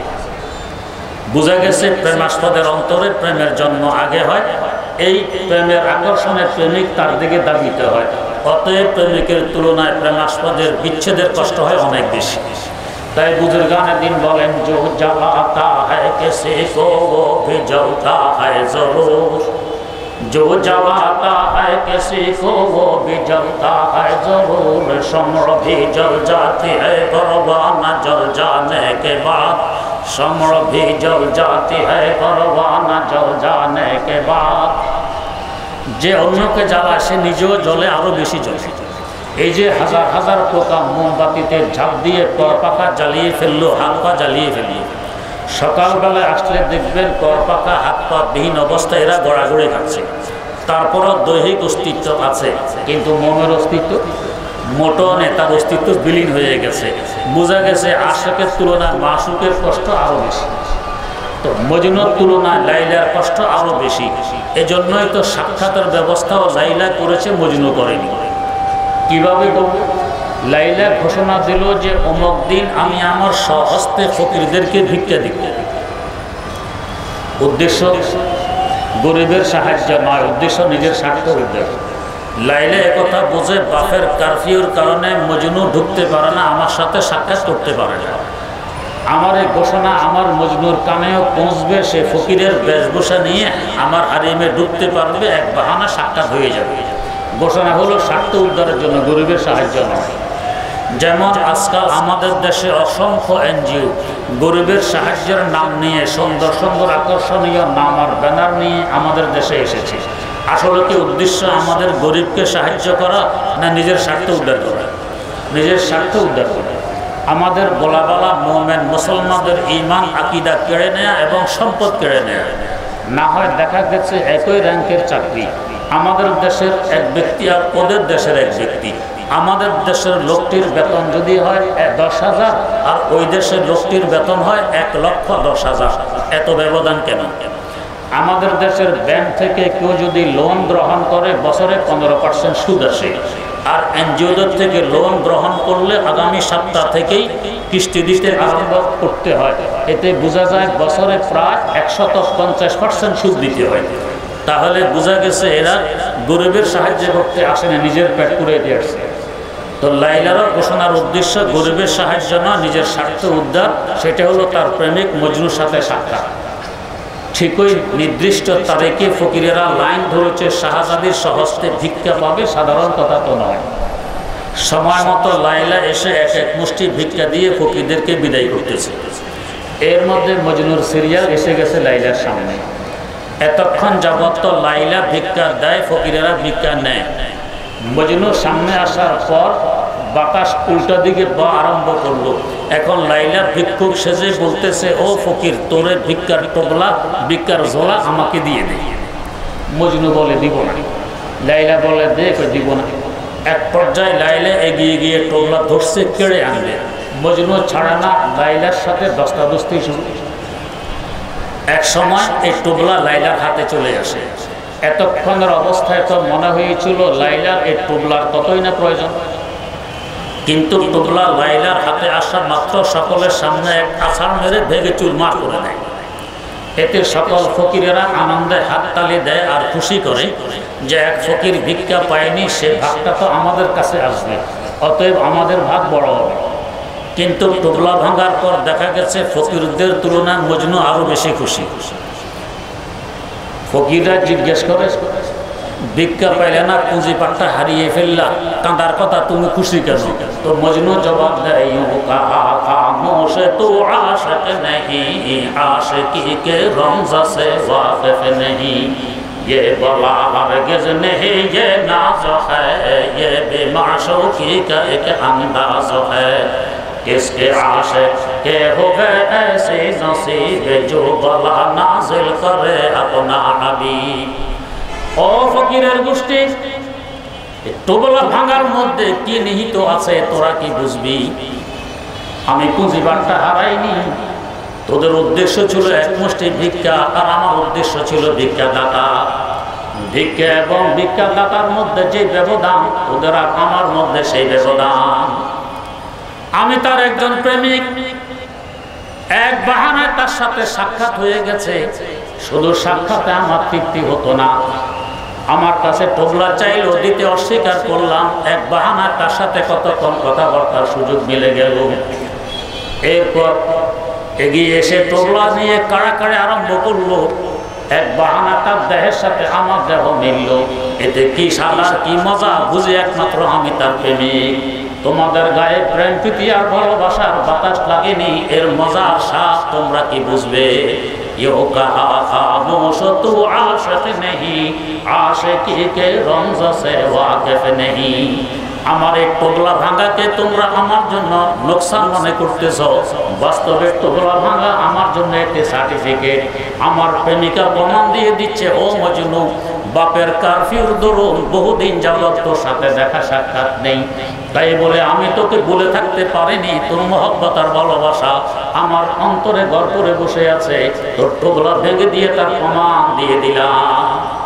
বোঝা গেছে প্রেমাস্পদের অন্তরে প্রেমের জন্ম আগে হয়। এই প্রেমের আকর্ষণে প্রেমিক তার দিকে দাবিতে হয়। অতএব প্রেমিকের তুলনায় প্রেমাস্পদের বিচ্ছেদের কষ্ট হয় অনেক বেশি। তাই বুজুর্গানে দিন বলেন जो जलाता है किसी को वो भी जलता है जरूर, जो जलाता है किसी को वो भी जलता है जरूर, शम्र भी जल जाती है परवाना जल जाने के बाद, शम्र भी जल जाती है परवाना जल जाने के बाद। যে অন্যকে জ্বালায় সে নিজেও জ্বলে, আরো বেশি জ্বলে। এই যে হাজার হাজার পোকা মোমবাতিতে ঝাঁপ দিয়ে করপাকা জ্বালিয়ে ফেললো, হাত পা জ্বালিয়ে ফেললো। সকালবেলায় আসলে দেখবেন করপাকা হাত পা বিহীন অবস্থায় এরা গড়াগড়ি খাচ্ছে। তারপরও দৈহিক অস্তিত্ব আছে, কিন্তু মনের অস্তিত্ব মোটনে, তার অস্তিত্ব বিলীন হয়ে গেছে। বোঝা গেছে আশেকের তুলনায় মাশুকের কষ্ট আরো বেশি। তো মজনুর তুলনায় লাইলার কষ্ট আরো বেশি। এজন্যই তো সাক্ষাতের ব্যবস্থাও লাইলা করেছে, মজনু করেনি। কিভাবে করবে? লাইলা ঘোষণা দিল যে অমুক দিন আমি আমার স্বহস্তে ফকিরদেরকে ভিক্ষা দিব। উদ্দেশ্য গরিবের সাহায্য নয়, উদ্দেশ্য নিজের স্বার্থ উদ্দেশ্য। লাইলা একথা বোঝে বাপের কারফিউর কারণে মজনু ঢুকতে পারে না, আমার সাথে সাক্ষাৎ করতে পারে না। আমার এই ঘোষণা আমার মজনুর কানেও পৌঁছবে, সে ফকিরের বেশভূষা নিয়ে আমার হারিমে ঢুকতে পারবে, এক বাহানা সাক্ষাৎ হয়ে যাবে। ঘোষণা হলো স্বার্থ উদ্ধারের জন্য, গরিবের সাহায্য নয়। যেমন আজকাল আমাদের দেশে অসংখ্য এনজিও গরিবের সাহায্যের নাম নিয়ে সুন্দর সুন্দর আকর্ষণীয় নাম আর ব্যানার নিয়ে আমাদের দেশে এসেছে। আসলে কি উদ্দেশ্য আমাদের গরিবকে সাহায্য করা, না নিজের স্বার্থ উদ্ধার করা? নিজের স্বার্থ উদ্ধার করে। আমাদের বলাবালা মোমেন মুসলমানদের ঈমান আকীদা কেড়ে নেয়া এবং সম্পদ কেড়ে নেয়া। না হয় দেখা গেছে একই র্যাঙ্কের চাকরি, আমাদের দেশের এক ব্যক্তি আর ওদের দেশের এক ব্যক্তি। আমাদের দেশের লোকটির বেতন যদি হয় দশ হাজার আর ওই দেশের লোকটির বেতন হয় এক লক্ষ দশ হাজার। এত ব্যবধান কেন? আমাদের দেশের ব্যাংক থেকে কেউ যদি লোন গ্রহণ করে বছরে পনেরো পার্সেন্ট সুদ আসে, আর এনজিওদের থেকে লোন গ্রহণ করলে আগামী সপ্তাহ থেকেই কিস্তি দিতে আরম্ভ করতে হয়। এতে বোঝা যায় বছরে প্রায় একশত পঞ্চাশ পার্সেন্ট সুদ দিতে হয়। তাহলে বোঝা গেছে এরা গরিবের সাহায্য করতে আসে না, নিজের পেট পুড়ে দিয়ে আসছে। তো লাইলারও ঘোষণার উদ্দেশ্য গরিবের সাহায্য না, নিজের স্বার্থ উদ্ধার। সেটা হলো তার প্রেমিক মজনুর সাথে সাক্ষাৎ। ঠিকই নির্দিষ্ট তারিখে ফকিরেরা লাইন ধরেছে শাহজাদির সহস্তে ভিক্ষা পাবে, সাধারণ কথা তো নয়। সময় মতো লাইলা এসে এক এক মুষ্টি ভিক্ষা দিয়ে ফকিরদেরকে বিদায় করতেছে। এর মধ্যে মজনুর সিরিয়াল এসে গেছে লাইলার সামনে। এতক্ষণ যাবত তো লাইলা ভিক্ষা দেয়, ফকিরেরা ভিক্ষা নেয়। মজনুর সামনে আসার পর বাতাস উল্টা দিকে বা আরম্ভ করলো। এখন লাইলা ভিক্ষুক সেজে বলতেছে, ও ফকির, তোরে ভিক্ষার টোপলা ভিক্ষার ঝোলা আমাকে দিয়ে দে। মজনু বলে দিব না। লাইলা বলে দে, দিব না। এক পর্যায়ে লাইলা এগিয়ে গিয়ে টোপলা ধরছে, কেড়ে আনবে। মজনু ছাড়া না, লাইলার সাথে দস্তাদস্তি শুরু। এক সময় এই টোপলা লাইলার হাতে চলে আসে। এতক্ষণের অবস্থায় তো মনে হয়েছিল লাইলার এই টোপলার কতই না প্রয়োজন, কিন্তু টোপলা লাইলার হাতে আসা মাত্র সকলের সামনে এক আছাড় মেরে ভেঙে চুরমার করে দেয়। এতে সকল ফকিরেরা আনন্দে হাততালি দেয় আর খুশি করে যে এক ফকির ভিক্ষা পায়নি, সে ভাগটা তো আমাদের কাছে আসবে, অতএব আমাদের ভাগ বড় হবে। কিন্তু টোপলা ভাঙার পর দেখা গেছে ফকিরদের তুলনায় মজনু আরো বেশি খুশি। ফকিররা জিজ্ঞেস করে, ভিক্ষা পাইলে না, পুঁজি পাট্টা হারিয়ে ফেললা, কাঁদার কথা তুমি খুশি কেন? তো মজনু জবাব দেয়, খামোশে তো আশিক नहीं, आशिकी के रमज़ से वाकिफ नहीं, ये बला हरगिज़ नहीं, ये नाज़ है, ये बेमाशूकी का एक अंदाज़ है। किसके आशिक के हुए ऐसे नसीब, जो बला नाज़िल करे अपना हबीब। ও ফকিরের গোষ্ঠী, টোপলা ভাঙার মধ্যে কি নিহিত আছে তোরা কি বুঝবি? আমি পুঁজিবারটা হারাইনি। তোদের উদ্দেশ্য ছিল এক মুষ্টি ভিক্ষা, আর আমার উদ্দেশ্য ছিল ভিক্ষাদাতা। ভিক্ষা এবং ভিক্ষাদাতার মধ্যে যে ব্যবধান, তোদের আর আমার মধ্যে সেই ব্যবধান। আমি তার একজন প্রেমিক, এক বাহানায় তার সাথে সাক্ষাৎ হয়ে গেছে। শুধু সাক্ষাতে আমার তৃপ্তি হতো না, আমার কাছে টোপলা চাইলেও দিতে অস্বীকার করলাম। এক বাহানায় তার সাথে কতক্ষণ কথাবার্তার সুযোগ মিলে গেল। এরপর এগিয়ে এসে টোপলা নিয়ে কাড়াকাড়ি আরম্ভ করলো। এক বাহানা তার দেহের সাথে আমার দেহ মিলল। এতে কি সাদার কি মজা বুঝে একমাত্র আমি তার প্রেমিক। তোমাদের গায়ে প্রেম প্রীতি আর ভালোবাসার বাতাস লাগেনি, এর মজার স্বাদ তোমরা কি বুঝবে? यो कहा खामोश तू आशिक नहीं, आशिकी के रमज़ से वाकिफ नहीं। আমার এই টোপলা ভাঙাকে তোমরা আমার জন্য নোকসান মনে করতেছ, বাস্তবে টোপলা ভাঙা আমার জন্য একটি সার্টিফিকেট। আমার প্রেমিকা প্রমাণ দিয়ে দিচ্ছে, ও মজনু, বাপের কারফিউর দরুন বহুদিন যাবত তোর সাথে দেখা সাক্ষাৎ নেই, তাই বলে আমি তোকে বলে থাকতে পারিনি তোর মহব্বত আর ভালোবাসা আমার অন্তরে ঘর করে বসে আছে। তোর টোপলা ভেঙে দিয়ে তার প্রমাণ দিয়ে দিলাম।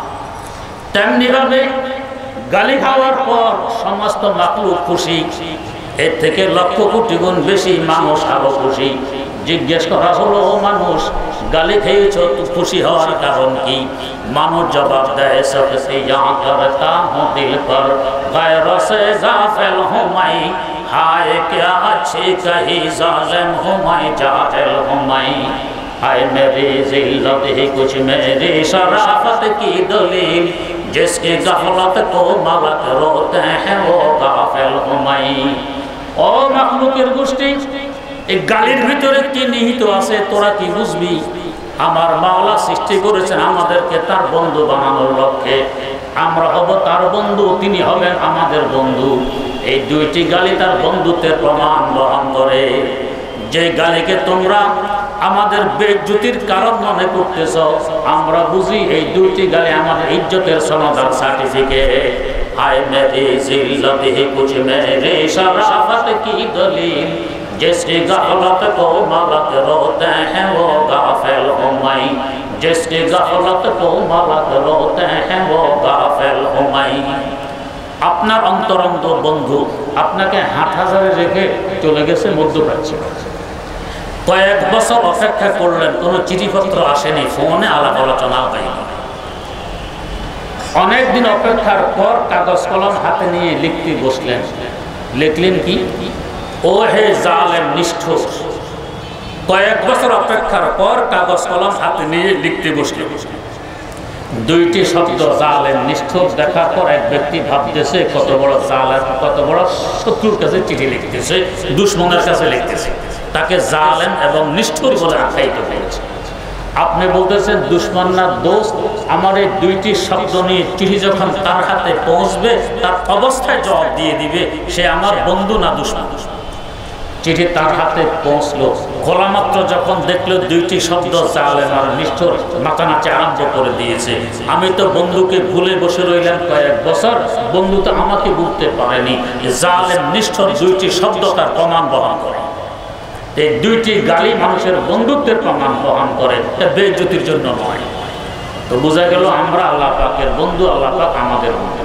তেমনি ভাবে গালি খাওয়ার পর সমস্ত মাকলুক খুশি, এর থেকে লক্ষ কোটি গুণ বেশি মানুষ আরো খুশি। জিজ্ঞেস করা হলো, ও মানুষ, গালি খেয়েছ, তো খুশি হওয়ার কারণ কি? মানুষ জবাব দেয়, সবসে ইয়া করতা হুঁ দিল পর গায়র সে গাফিল হুঁ মাই, হায় क्या अच्छी कही जालिम हूँ मैं, जाहिल हूँ मैं, हाय मेरी जिल्लत ही कुछ मेरी शराफत की दलील, जिसकी गफलत को मलक रोते हैं वो गाफिल हूँ मैं। ও মাখলুকের গোষ্ঠী, এই গালির ভিতরে কি নিহিত আছে তোরা কি বুঝবি? আমার মাওলা সৃষ্টি করেছেন আমাদেরকে তার বন্ধু বানানোর লক্ষ্যে। আমরা হব তার বন্ধু, তিনি হবেন আমাদের বন্ধু। এই দুইটি গালি তার বন্ধুত্বের প্রমাণ বহন করে। যে গালিকে তোমরা আমাদের বেইজ্জতির কারণ মনে করতেছ, আমরা বুঝি এই দুইটি গালি আমাদের ইজ্জতের সনদ সার্টিফিকেট। हाय मेरी जिल्लत ही कुछ मेरे शराफत की दलील, जिसकी गफलत को मलक रोते हैं वो गाफिल हूँ मैं, जिसकी गफलत को मलक रोते हैं वो गाफिल हूँ मैं। আপনার অন্তরঙ্গ বন্ধু আপনাকে হাটহাজারে রেখে চলে গেছে মধ্যপ্রাচ্যে, কয়েক বছর অপেক্ষা করলেন, কোনো চিঠিপত্র আসেনি, ফোনে আলাপ আলোচনা হয়নি। অনেকদিন অপেক্ষার পর কাগজ কলম হাতে নিয়ে লিখতে বসলেন। লিখলেন কি? ও হে জালেম নিষ্ঠুর। কয়েক বছর অপেক্ষার পর কাগজ কলম হাতে নিয়ে লিখতে বসলেন। দুইটি শব্দ জালেম নিষ্ঠুর দেখার পর এক ব্যক্তি ভাবতেছে কত বড় জালেম, কত বড় শত্রুর কাছে চিঠি লিখতেছে, দুশ্মনের কাছে লিখতেছে, তাকে জালেম এবং নিষ্ঠুর বলে আখ্যায়িত করেছে। আপনি বলতেছেন দুশ্মন না দোস্ত। আমার এই দুইটি শব্দ নিয়ে চিঠি যখন তার হাতে পৌঁছবে, তার অবস্থায় জবাব দিয়ে দিবে সে আমার বন্ধু না দুশ্মন। চিঠি তার হাতে পৌঁছলো, খোলা মাত্র যখন দেখলো দুইটি শব্দ জালেম আর নিষ্ঠুর, নাচানাচি আরম্ভ করে দিয়েছে। আমি তো বন্ধুকে ভুলে বসে রইলাম কয়েক বছর, বন্ধু তো আমাকে বুঝতে পারেনি। জালেম নিষ্ঠুর দুইটি শব্দ তার প্রমাণ বহন করে। এই দুইটি গালি মানুষের বন্ধুত্বের প্রমাণ বহন করে, এটা বেইজ্জতির জন্য নয়। তো বোঝা গেল আমরা আল্লাহ পাকের বন্ধু, আল্লাহ পাক আমাদের বন্ধু।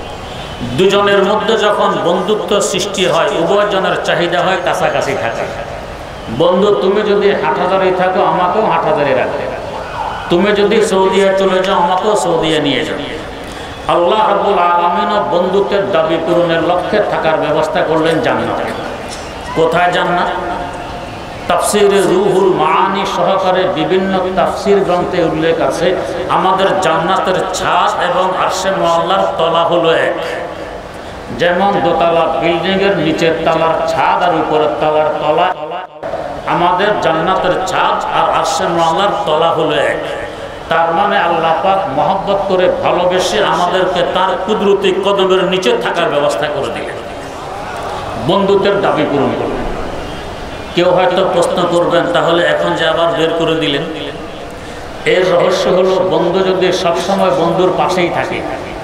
দুজনের মধ্যে যখন বন্ধুত্ব সৃষ্টি হয়, উভয়জনের চাহিদা হয় কাছাকাছি থাকা। বন্ধু তুমি যদি হাটহাজারে থাকো, আমাকেও হাটহাজারে রাখবে। তুমি যদি সৌদিয়া চলে যাও, আমাকেও সৌদিয়া নিয়ে যাও। আল্লাহ রাব্বুল আলামিন বন্ধুত্বের দাবি পূরণের লক্ষ্যে থাকার ব্যবস্থা করলেন জান্নাতে। কোথায় জান্নাত? তাফসিরে রুহুল মাআনি সহকারে বিভিন্ন তাফসির গ্রন্থে উল্লেখ আছে, আমাদের জান্নাতের ছাদ এবং আরশে মুআল্লার তলা হলো এক। যেমন দোতলা বিল্ডিং এর নিচের তলার ছাদ আর উপরের তলার তলা, আমাদের জান্নাতের ছাদ আর আরশে মুআল্লার তলা হলো এক। তার মানে আল্লাহ পাক মহব্বত করে ভালোবেসে আমাদেরকে তার কুদরতি কদমের নিচে থাকার ব্যবস্থা করে দিলেন, বন্ধুত্বের দাবি পূরণ করলেন। কেউ হয়তো প্রশ্ন করবেন, তাহলে এখন যে আবার বের করে দিলেন? এর রহস্য হলো, বন্ধু যদি সবসময় বন্ধুর পাশেই থাকে,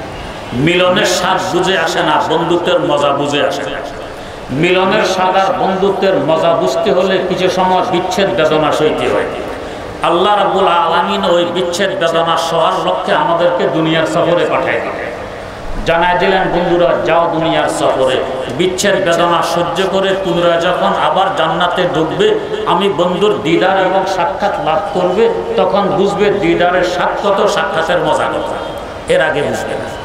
মিলনের স্বাদ বুঝে আসে না, বন্ধুত্বের মজা বুঝে আসে না। মিলনের স্বাদ আর বন্ধুত্বের মজা বুঝতে হলে কিছু সময় বিচ্ছেদ বেদনা সইতে হয়। আল্লাহ রাব্বুল আলামিন ওই বিচ্ছেদ বেদনা সহার লক্ষ্যে আমাদেরকে দুনিয়ার সফরে পাঠিয়ে দিলেন। জানাই দিলেন বন্ধুরা যাও দুনিয়ার সফরে, বিচ্ছেদ বেদনা সহ্য করে পুনরায় যখন আবার জান্নাতে ঢুকবে, আমি বন্ধুর দিদার এবং সাক্ষাৎ লাভ করবে, তখন বুঝবে দিদারের স্বাদ কত, সাক্ষাতের মজা কত। এর আগে বুঝবে না।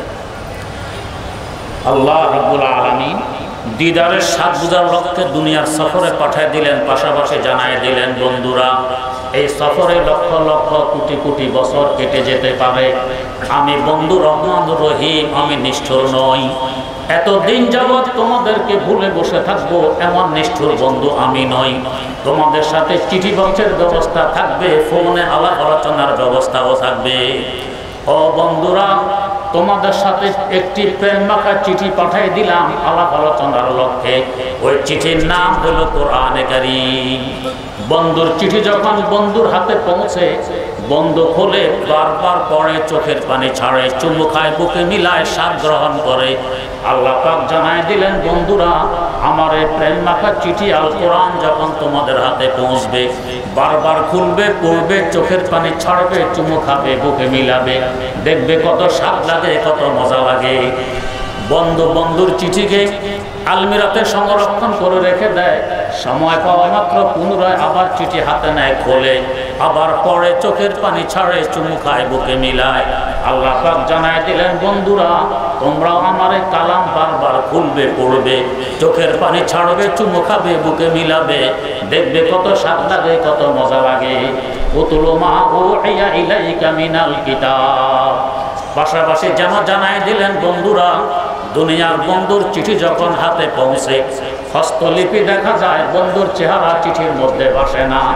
আল্লাহ রাব্বুল আলামিন দিদারের স্বাদ বুঝার লক্ষ্যে দুনিয়ার সফরে পাঠিয়ে দিলেন। পাশাপাশি জানাই দিলেন বন্ধুরা এই সফরে লক্ষ লক্ষ কোটি কোটি বছর কেটে যেতে পারে, আমি বন্ধু রহমান রহিম, আমি নিষ্ঠুর নই। এতদিন যাবৎ তোমাদেরকে ভুলে বসে থাকবো এমন নিষ্ঠুর বন্ধু আমি নই। তোমাদের সাথে চিঠিপত্রের ব্যবস্থা থাকবে, ফোনে আলাপ আলোচনার ব্যবস্থাও থাকবে। ও বন্ধুরা, তোমাদের সাথে একটি প্রেম মাখা চিঠি পাঠিয়ে দিলাম আলাপ আলোচনার লক্ষ্যে। ওই চিঠির নাম হলো কোরআনে কারীম। বন্ধুর চিঠি যখন বন্ধুর হাতে পৌঁছে, বন্ধু খোলে, বারবার পড়ে, চোখের পানি ছাড়ে, চুমু খায়, বুকে মিলায়, স্বাদ গ্রহণ করে। আল্লাহ পাক জানায় দিলেন বন্ধুরা, আমার এই প্রেম মাখা চিঠি আল কোরআন যখন তোমাদের হাতে পৌঁছবে, বারবার খুলবে, পড়বে, চোখের পানি ছাড়বে, চুমু খাবে, বুকে মিলাবে, দেখবে কত স্বাদ লাগে, কত মজা লাগে। বন্ধু বন্ধুর চিঠিকে আলমিরাতে সংরক্ষণ করে রেখে দেয়, সময় পাওয়া মাত্র পুনরায় আবার চিঠি হাতে নেয়, খোলে, আবার পড়ে, চোখের পানি ছাড়ে, চুমু খায়, বুকে মিলায়। আল্লাহ পাক জানায় দিলেন বন্ধুরা, তোমরাও আমার এই কালাম বারবার খুলবে, পড়বে, চোখের পানি ছাড়বে, চুমু খাবে, বুকে মিলাবে, দেখবে কত স্বাদ লাগে, কত মজা লাগে। উতলু মা উহিয়া ইলাইকা মিনাল কিতাব। পাশাপাশি যেন জানায় দিলেন বন্ধুরা, দুনিয়ার বন্ধুর চিঠি যখন হাতে পৌঁছে, হস্তলিপি দেখা যায়, বন্ধুর চেহারা চিঠির মধ্যে ভাসে না।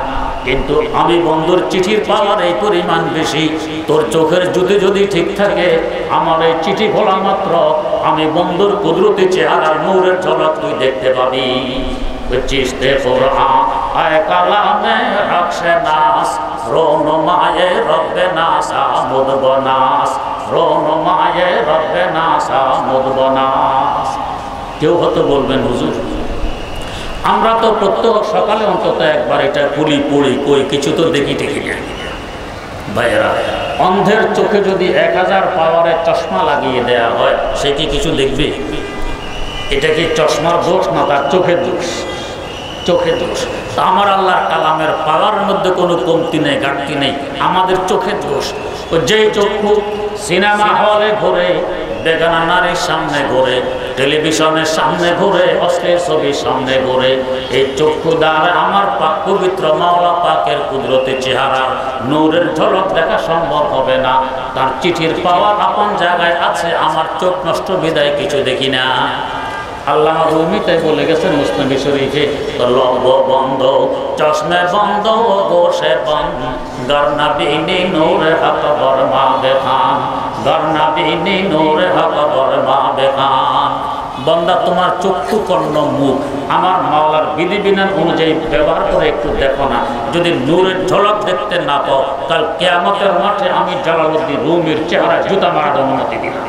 কিন্তু আমি বন্ধুর চিঠির পাওয়ার এই পরিমাণ বেশি, তোর চোখের যদি যদি ঠিক থাকে আমার এই চিঠি খোলা মাত্র আমি বন্ধুর কুদরতি চেহারার নূরের ঝলক তুই দেখতে পাবি। চিশতে কোরআন আয় কালামে রাখছে নাস, রোন মায়ে রব্বে নাস আমুদ বনাস, রোন মায়ে রব্বে নাস আমুদ বনাস। কেউ হয়তো বলবেন হুজুর আমরা তো প্রত্যেক সকালে অন্তত একবার এটা পুলি পড়ি, কই কিছু তো দেখি টেকি না। ভাইয়েরা, অন্ধের চোখে যদি এক হাজার পাওয়ারের চশমা লাগিয়ে দেয়া হয় সে কি কিছু দেখবে? এটা কি চশমার দোষ না তার চোখের দোষ? চোখের দোষ। তা আমার আল্লাহর কালামের পাওয়ার মধ্যে কোনো কমতি নেই, ঘাটতি নেই, আমাদের চোখের দোষ। যেই চক্ষু সিনেমা হলে ঘুরে, বেগানা নারীর সামনে ঘুরে, টেলিভিশনের সামনে ঘুরে, অশ্লীল ছবির সামনে ঘুরে, এই চক্ষু দ্বারা আমার পাক পবিত্র মাওলা পাকের কুদরতি চেহারা নূরের ঝলক দেখা সম্ভব হবে না। তার চিঠির পাওয়ার আপন জায়গায় আছে, আমার চোখ নষ্ট বিদায় কিছু দেখি না। আল্লাহ রুমি তাই বলে গেছেন মুসলিম শরীফে, লব বন্ধ চশমে বন্ধ গোশে বন্ধ, গরনা বিনি নূরে হক বরমা বেখান, গরনা বিনি নূরে হক বরমা বেখান। বন্দা তোমার চক্ষু কর্ণ মুখ আমার মাওলার বিধিবিধান অনুযায়ী ব্যবহার করে একটু দেখো না, যদি নূরের ঝলক দেখতে না পাও কাল কিয়ামতের মাঠে আমি জালালউদ্দিন রুমির চেহারা জুতা মারার অনুমতি দিলাম।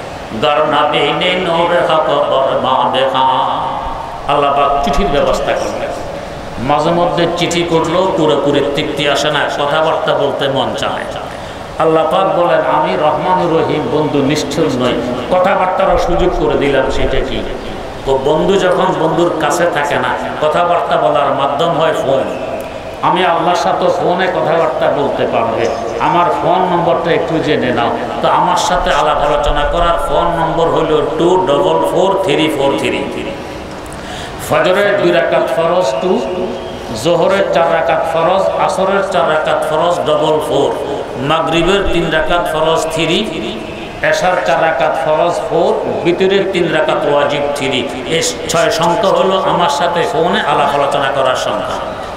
আল্লাহ পাক চিঠির ব্যবস্থা করলেন। মাঝে মধ্যে চিঠি করলেও পুরোপুরি তৃপ্তি আসে না, কথাবার্তা বলতে মন চায়। আল্লাহ পাক বলেন আমি রহমানুর রহিম, বন্ধু নিষ্ঠুর নই, কথাবার্তারও সুযোগ করে দিলাম। সেটা কি? তো বন্ধু যখন বন্ধুর কাছে থাকে না, কথাবার্তা বলার মাধ্যম হয় ফোন। আমি আল্লাহর সাথে ফোনে কথাবার্তা বলতে পারবে, আমার ফোন নম্বরটা একটু জেনে নাও। তো আমার সাথে আলাপ আলোচনা করার ফোন নম্বর হলো two double four three four three three. ফজরের দুই রাকাত ফরজ টু, জোহরের চার রাকাত ফরজ, আসরের চার রাকাত ফরজ ডবল ফোর, মাগরিবের তিন রাকাত ফরজ থ্রি, এশার চার রাকাত ফরজ ফোর, বিতরের তিন রাকাত ওয়াজিব থ্রি। এই ছয় সংখ্যা হলো আমার সাথে ফোনে আলাপ আলোচনা করার সংখ্যা।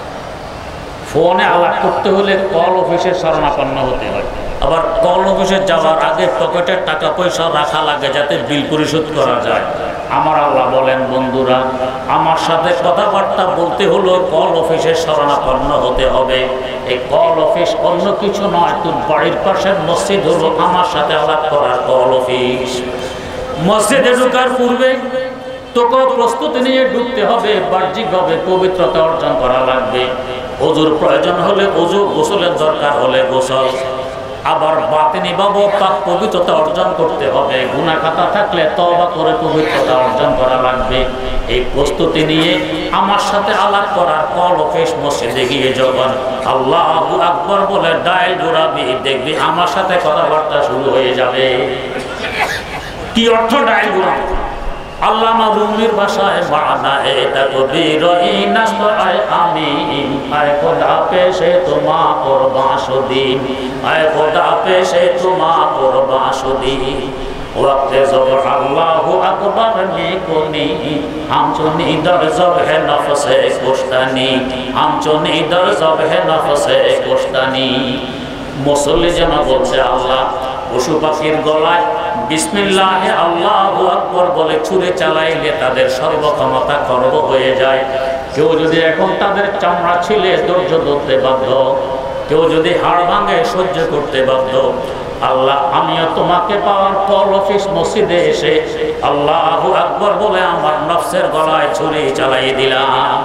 ফোনে আলাপ করতে হলে কল অফিসে শরণাপন্ন হতে হয়, আবার কল অফিসে যাওয়ার আগে পকেটের টাকা পয়সা রাখা লাগে যাতে বিল পরিশোধ করা যায়। আমার আল্লাহ বলেন বন্ধুরা আমার সাথে কথাবার্তা বলতে হলো কল অফিসে শরণাপন্ন হতে হবে। এই কল অফিস অন্য কিছু নয়, তোর বাড়ির পাশের মসজিদ হলো আমার সাথে আলাপ করার কল অফিস। মসজিদে ঢোকার পূর্বে তোকে প্রস্তুতি নিয়ে ঢুকতে হবে, বাহ্যিকভাবে পবিত্রতা অর্জন করা লাগবে। ওযুর প্রয়োজন হলে ওযু, গোসলের দরকার হলে গোসল, আবার বাতিনিভাবে পাক পবিত্রতা অর্জন করতে হবে। গুনাহ খাতা থাকলে তওবা করে পবিত্রতা অর্জন করা লাগবে। এই প্রস্তুতি নিয়ে আমার সাথে আলাপ করার কল অফিস মসজিদে গিয়ে যখন আল্লাহু আকবার বলে ডায়াল ঘোরাবি, দেখবি আমার সাথে কথাবার্তা শুরু হয়ে যাবে। কি অর্থ ডায়াল ঘোরাবি? আল্লামা রুমির ভাষায় মানা এটা কবির ইনাস্ত আয় আমিন, আয় খোদা পেশে তোমা কুরবাসুদ্দিন, আয় খোদা পেশে তোমা কুরবাসুদ্দিন। ওয়াক্তে জব আল্লাহু আকবার নে কোনি, হাম চুনি দর জব হে নফসে কুশতানি, হাম চুনি দর জব হে নফসে কুশতানি। মুসল্লি যেন বলছে আল্লাহ পশু পাখির গলায় বিসমিল্লাহে আল্লাহু আকবার বলে ছুরি চালাইলে তাদের সর্বক্ষমতা খর্ব হয়ে যায়। কেউ যদি এখন তাদের চামড়া ছিলে ধৈর্য ধরতে বাধ্য, কেউ যদি হাড় ভাঙে সহ্য করতে বাধ্য। আল্লাহ আমিও তোমাকে পাওয়ার কল অফিস মসজিদে এসে আল্লাহু আকবার বলে আমার নফসের গলায় ছুরি চালাই দিলাম।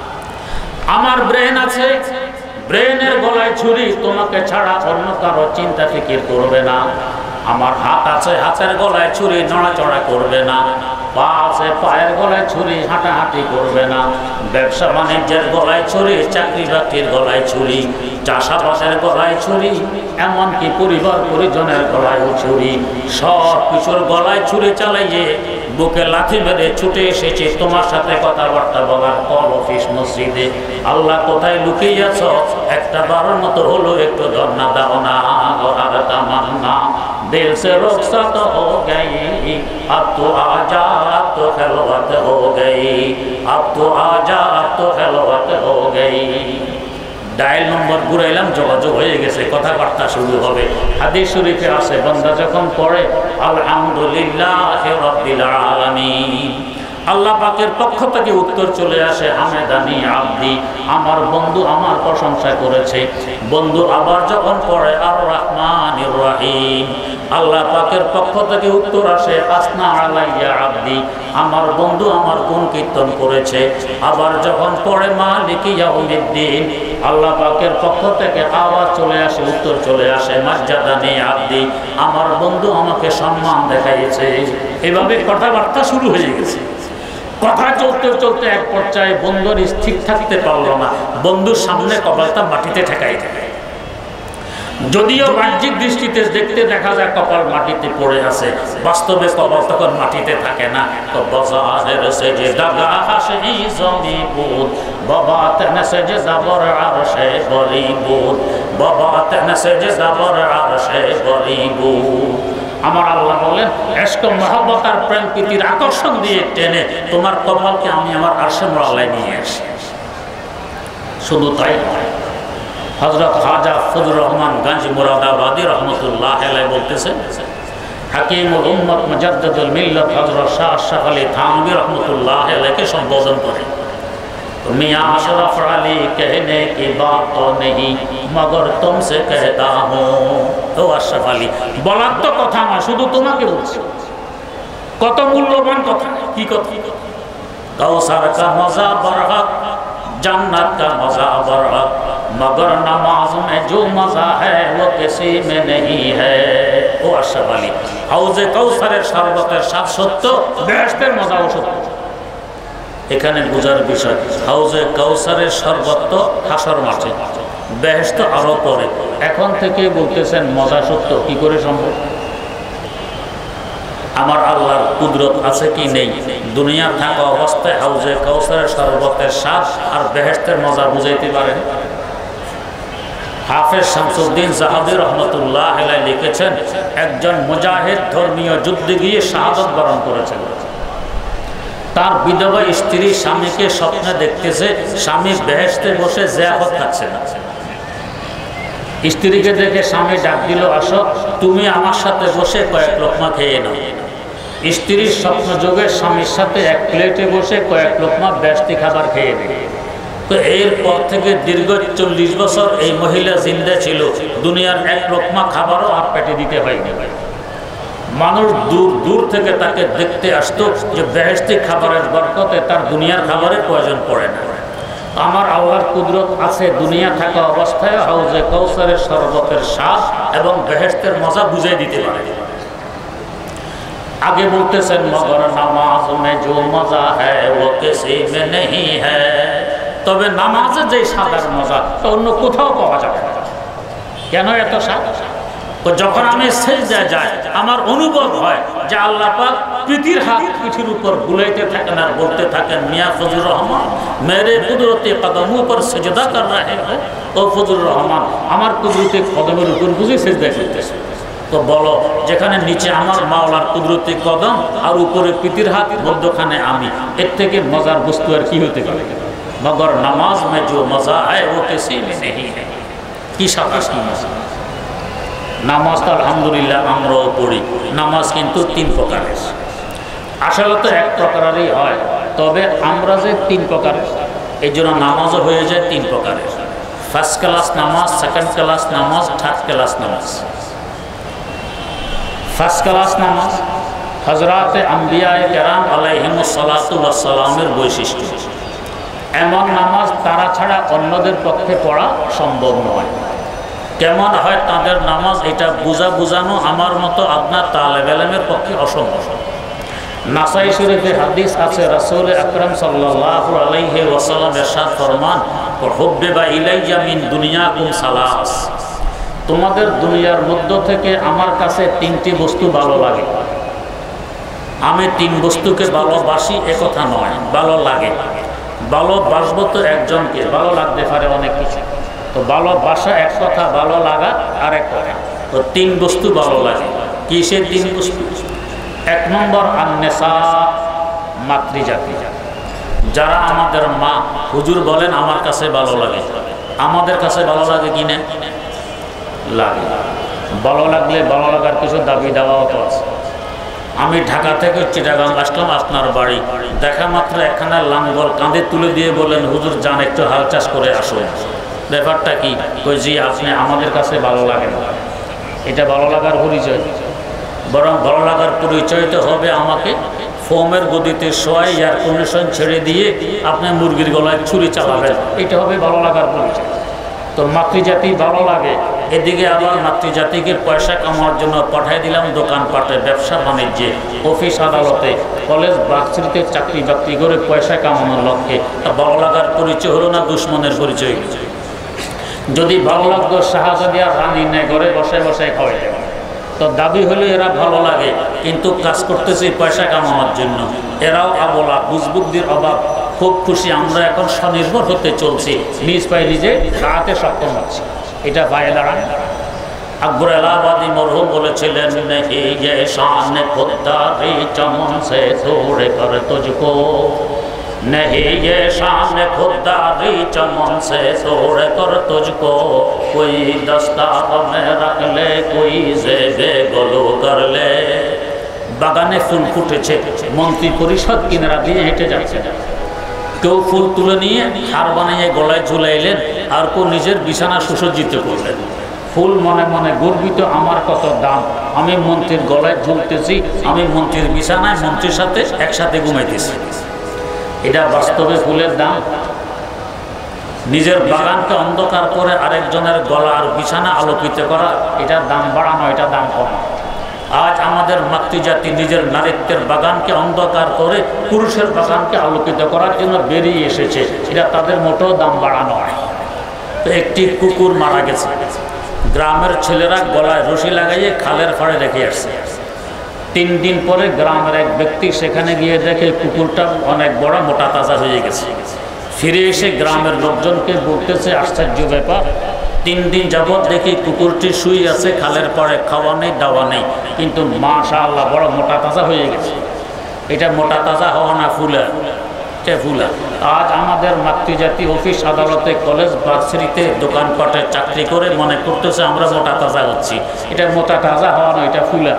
আমার ব্রেন আছে, ব্রেনের গলায় ছুরি, তোমাকে ছাড়া অন্য কারো চিন্তা ফিকির করবে না। আমার হাত আছে, হাতের গলায় ছুরি, নড়াচড়া করবে না। পা আছে, পায়ের গলায় ছুরি, হাঁটাহাঁটি করবে না। ব্যবসা বাণিজ্যের গলায় ছুরি, চাকরি বাকরির গলায় ছুরি, চাষাবাসের গলায় ছুরি, এমনকি পরিবার পরিজনের গলায়ও ছুরি। সব কিছুর গলায় ছুরি চালাইয়ে বুকে লাথি মেরে ছুটে এসেছে তোমার সাথে কথাবার্তা বলার কল অফিস মসজিদে। আল্লাহ কোথায় লুকিয়ে আছো একটা বারের মতো হলো একটু ধর্ণা দাও না। আর তামান্না दिल से रुखसत हो गई, अब तो आजा, अब तो खिलवत हो गई, अब तो आजा, अब तो खिलवत हो गई। ডায়াল নম্বর ঘুরাইলাম, যোগাযোগ হয়ে গেছে, কথাবার্তা শুরু হবে। হাদিস শরীফে আছে, বান্দা যখন পড়ে আলহামদুলিল্লাহি রাব্বিল আলামিন, আল্লাহ পাকের পক্ষ থেকে উত্তর চলে আসে হামেদানি আব্দি, আমার বন্ধু আমার প্রশংসা করেছে। বন্ধু আবার যখন পড়ে আর রহমানির রহিম, আল্লাহ পাকের পক্ষ থেকে উত্তর আসে আসনা আলাইয়া আব্দি, আমার বন্ধু আমার গুণ কীর্তন করেছে। আবার যখন পড়ে মালিকি ইয়াউমিদ্দিন, আল্লাহ পাকের পক্ষ থেকে আওয়াজ চলে আসে, উত্তর চলে আসে মাজ্জাদানি আব্দি, আমার বন্ধু আমাকে সম্মান দেখাইছে। এভাবে কথাবার্তা শুরু হয়ে গেছে। কথা চলতে চলতে এক পর্যায়ে বন্ধুর স্থির থাকতে পারলো না, বন্ধুর সামনে কপালটা মাটিতে ঠেকাই থাকে। যদিও বাহ্যিক দৃষ্টিতে দেখতে দেখা যায় কপাল মাটিতে পড়ে আছে, বাস্তবে কপাল তখন মাটিতে থাকে না। তো বাজারের সে যে দাগা হাসে জমিবুদ, বাবা তেনসে যে জাবর আরশে বলিবুদ, বাবা তেনসে যে জাবর আরশে বলিবুদ। আমার আল্লাহ বলেন, ইশক মহব্বত আর প্রেম প্রীতির আকর্ষণ দিয়ে টেনে তোমার কপালকে আমি আমার আরশে মোয়াল্লায় নিয়ে আসি। শুধু তাই নয়, হযরত খাজা ফজলুর রহমান গাজী মুরাদাবাদী রহমতুল্লাহ আলাইহি বলতেছেন, হাকিমুল উম্মত মুজাদ্দিদুল মিল্লাত হযরত শাহ আশরাফ আলী থানভী রহমতুল্লাহ আলাইহিকে সম্বোধন করে, মিয়াঁ আশরাফ আলী कहने की बात तो नहीं मगर तुमसे कहता हूँ। ও আশরাফ আলী, বলার তো কথা না, শুধু তোমাকে বলছি। কত মূল্যবান কথা, কি কথা! কাউসার কা মজা বরহক, জান্নাত কা মজা বরহক, मगर नमाज में जो मजा है वो किसी में नहीं है। ও আশরাফ আলী, হাউজে কাউসারের শরবতের স্বাদ সত্য, বেহেশতের মজাও সত্য। এখানে বোঝার বিষয়, হাউজে কাউসারের শরবত তো হাসর মাঠে, বেহেশত আরো পরে। এখন থেকে বলতেছেন মজা সত্য, কি করে সম্ভব? আমার আল্লাহর কুদরত আছে কি নেই? দুনিয়া থাকা অবস্থায় হাউজে কাউসারের শরবতের স্বাদ আর বেহেশতের মজা বুঝাইতে পারেন? হাফেজ শামসুদ্দিন জাহাবী রহমতুল্লাহ আলাইহি লিখেছেন, একজন মুজাহিদ ধর্মীয় যুদ্ধে গিয়ে শাহাদাত বরণ করেছেন। তার বিধবা স্ত্রী স্বামীকে স্বপ্নে দেখতেছে স্বামী বেহেশতে বসে জিয়াফত খাচ্ছে না। স্ত্রীকে দেখে স্বামী ডাক দিল, আসো তুমি আমার সাথে বসে কয়েক লোকমা খেয়ে নাও। স্ত্রীর স্বপ্ন যোগে স্বামীর সাথে এক প্লেটে বসে কয়েক লোকমা বেহেশতি খাবার খেয়ে নেয়। তো এরপর থেকে দীর্ঘ চল্লিশ বছর এই মহিলা জিন্দা ছিল, দুনিয়ার এক লোকমা খাবারও আর পেটে দিতে হয়নি। মানুষ দূর দূর থেকে তাকে দেখতে আসতো যে বেহেশতি খাবারের বরকতে তার দুনিয়ার খাবারের প্রয়োজন পড়ে না। আমার আল্লাহর কুদরত আছে, দুনিয়া থাকা অবস্থায় হাউজে কাউসারের শরবতের স্বাদ এবং বেহেশতের মজা বুঝিয়ে দিতে পারে। আগে বলতেছেন, মগর নামাজ মে জো মজা হ্যায় ও কিসি মে নেহি হ্যায়, তবে নামাজে যে স্বাদের মজা তা অন্য কোথাও পাওয়া যাবে না। কেন এত স্বাদ? যখন আমি সিজদায় যাই আমার অনুভব হয় যে আল্লাহ পাক প্রীতির হাত পিঠির উপর বুলাইতে থাকেন আর বলতে থাকেন, মিয়াঁ ফজলুর রহমান মেরে কুদরতি কদমোं पर সিজদা কর রহে হো। ও ফজলুর রহমান, আমার কুদরতি কদমের উপর বুঝে সিজদা করতেছে। তো বলো, যেখানে নিচে আমার মাওলার কুদরতি কদম আর উপরে প্রীতির হাত, মধ্যখানে আমি, এর থেকে মজার বস্তু আর কি হতে পারে? মগর নামাজ মে জো মজা है वो किसी में नहीं है। কি সাতাশ নামাজ? নামাজ তো আলহামদুলিল্লাহ আমরাও পড়ি, নামাজ কিন্তু তিন প্রকারের। আসলে তো এক প্রকারেরই হয়, তবে আমরা যে তিন প্রকারের, এই জন্য নামাজও হয়ে যায় তিন প্রকারের। ফার্স্ট ক্লাস নামাজ, সেকেন্ড ক্লাস নামাজ, থার্ড ক্লাস নামাজ। ফার্স্ট ক্লাস নামাজ হযরতে আম্বিয়ায়ে কেরাম আলাইহিমুস সালাতু ওয়াস সালামের বৈশিষ্ট্য। এমন নামাজ তারা ছাড়া অন্যদের পক্ষে পড়া সম্ভব নয়। কেমন হয় তাদের নামাজ, এটা বুঝা বুঝানো আমার মতো আপনার তালেব ইলমের পক্ষে অসম্ভব। নাসাই শরীফে হাদিস আছে, রাসূল আকরাম সাল্লাল্লাহু আলাইহি ওয়াসাল্লাম ইরশাদ ফরমান, হুব্বিবা ইলাইয়া মিন দুনিয়াকুম সালাস, তোমাদের দুনিয়ার মধ্য থেকে আমার কাছে তিনটি বস্তু ভালো লাগে। আমি তিন বস্তুকে ভালোবাসি একথা নয়, ভালো লাগে। ভালোবাসবো তো একজনকে, ভালো লাগতে পারে অনেক কিছু। তো ভালোবাসা এক কথা, ভালো লাগা আর এক কথা। তো তিন বস্তু ভালো লাগে। কিসের তিন বস্তু? এক নম্বর আন-নিসা, মাতৃজাতি। যারা আমাদের মা, হুজুর বলেন আমার কাছে ভালো লাগে। আমাদের কাছে ভালো লাগে কিনা? লাগে। ভালো লাগলে ভালো লাগার কিছু দাবি দেওয়াও তো আছে। আমি ঢাকা থেকে চিটাগাং আসলাম আপনার বাড়ি, দেখা মাত্র একখানা লাঙ্গল কাঁধে তুলে দিয়ে বললেন হুজুর যান একটু হাল চাষ করে আসুন। ব্যাপারটা কি? কই জি আপনি আমাদের কাছে ভালো লাগে না। এটা ভালো লাগার পরিচয়? বরং ভালো লাগার পরিচয় তো হবে আমাকে ফোমের গদিতে শোয়াই এয়ার কন্ডিশন ছেড়ে দিয়ে আপনি মুরগির গলায় ছুরি চালাবেন, এটা হবে ভালো লাগার পরিচয়। তো মাতৃজাতি ভালো লাগে, এদিকে আবার মাতৃজাতিকে পয়সা কামানোর জন্য পাঠিয়ে দিলাম দোকানপাটে, ব্যবসা বাণিজ্যে, অফিস আদালতে, কলেজ ভার্সিটিতে চাকরি বাকরি করে পয়সা কামানোর লক্ষ্যে। তা ভালো লাগার পরিচয় হলো না দুশ্মনের পরিচয়? যদি ভালো লাগতো শাহজাদি আর রানী নেয় ঘরে বসে বসে খাওয়াই দেবে, তো দাবি হলে এরা ভালো লাগে কিন্তু কাজ করতেছে পয়সা কামানোর জন্য। এরাও আবলা, বুঝবুদ্ধির অভাব, খুব খুশি আমরা এখন স্বনির্ভর হতে চলছি, নিজ পায়ে নিজে দাঁড়াতে সক্ষম হচ্ছে, এটা পায়ে দাঁড়ান। আকবর এলাহাবাদী মরহুম বলেছিলেন নেহি ये शान खुददारी चमन से दूर कर तुझको, नहीं ये शान खुददारी चमन से दूर कर तुझको, कोई दस्तार में रख ले कोई जेबे गलू कर ले। বাগানে ফুল ফুটেছে, মন্ত্রী পরিষদ কিনারা দিয়ে হেঁটে যাচ্ছে, কেউ ফুল তুলে নিয়ে হার বানিয়ে গলায় ঝুলাইলেন, আর কেউ নিজের বিছানা সুসজ্জিত করলেন। ফুল মনে মনে গর্বিত, আমার কত দাম, আমি মন্ত্রীর গলায় ঝুলতেছি, আমি মন্ত্রীর বিছানায় মন্ত্রীর সাথে একসাথে ঘুমাইতেছি। এটা বাস্তবে ফুলের দাম? নিজের বাগানকে অন্ধকার করে আরেকজনের গলা আর বিছানা আলোকিত করা, এটার দাম বাড়ানো, এটা দাম কমা। আজ আমাদের মাতৃজাতি নিজের নারীত্বের বাগানকে অন্ধকার করে পুরুষের বাগানকে আলোকিত করার জন্য বেরিয়ে এসেছে, এটা তাদের মোটেও দাম বাড়ানো হয়। তো একটি কুকুর মারা গেছে, গ্রামের ছেলেরা গলায় রশি লাগাইয়ে খালের ফাড়ে রেখে আসছে। তিন দিন পরে গ্রামের এক ব্যক্তি সেখানে গিয়ে দেখে কুকুরটা অনেক বড় মোটা তাজা হয়ে গেছে। ফিরে এসে গ্রামের লোকজনকে বলতেছে আশ্চর্য ব্যাপার, তিন দিন যাবৎ দেখি কুকুরটি শুয়ে আছে খালের পরে, খাওয়া নেই দাওয়া নেই, কিন্তু মাশাআল্লাহ বড় মোটা তাজা হয়ে গেছে। এটা মোটা তাজা হওয়া না ফুলা, এটা ফুলা। আজ আমাদের মাতৃজাতি অফিস আদালতে কলেজ ভার্সিটিতে দোকানপাটে চাকরি করে মনে করতেছে আমরা মোটা তাজা হচ্ছি, এটা মোটা তাজা হওয়া না, এটা ফুলা।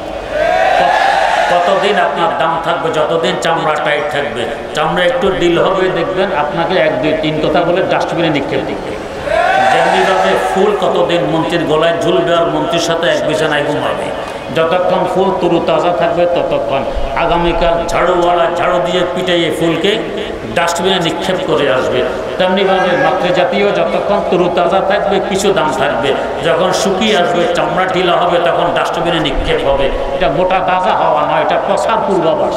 কতদিন আপনার দাম থাকবে? যতদিন চামড়া টাইট থাকবে। চামড়া একটু ডিল হবে দেখবেন আপনাকে এক দুই তিন কথা বলে ডাস্টবিনে নিক্ষেপ দিবে। যেমনিভাবে ফুল কতদিন মন্ত্রীর গলায় ঝুলবে আর মন্ত্রীর সাথে এক বিছানায় ঘুমাবে। যতক্ষণ ফুল তরু তাজা থাকবে ততক্ষণ আগামীকাল ঝাড়ুওয়ালা ঝাড়ু দিয়ে পিটাইয়ে ফুলকে ডাস্টবিনে নিক্ষেপ করে আসবে। তেমনিভাবে মাতৃজাতীয় যতক্ষণ তরু তাজা থাকবে কিছু দাম থাকবে, যখন শুকিয়ে আসবে চামড়া ঢিলা হবে তখন ডাস্টবিনে নিক্ষেপ হবে। এটা মোটা তাজা হওয়া নয়, এটা পচার পূর্বাভাস।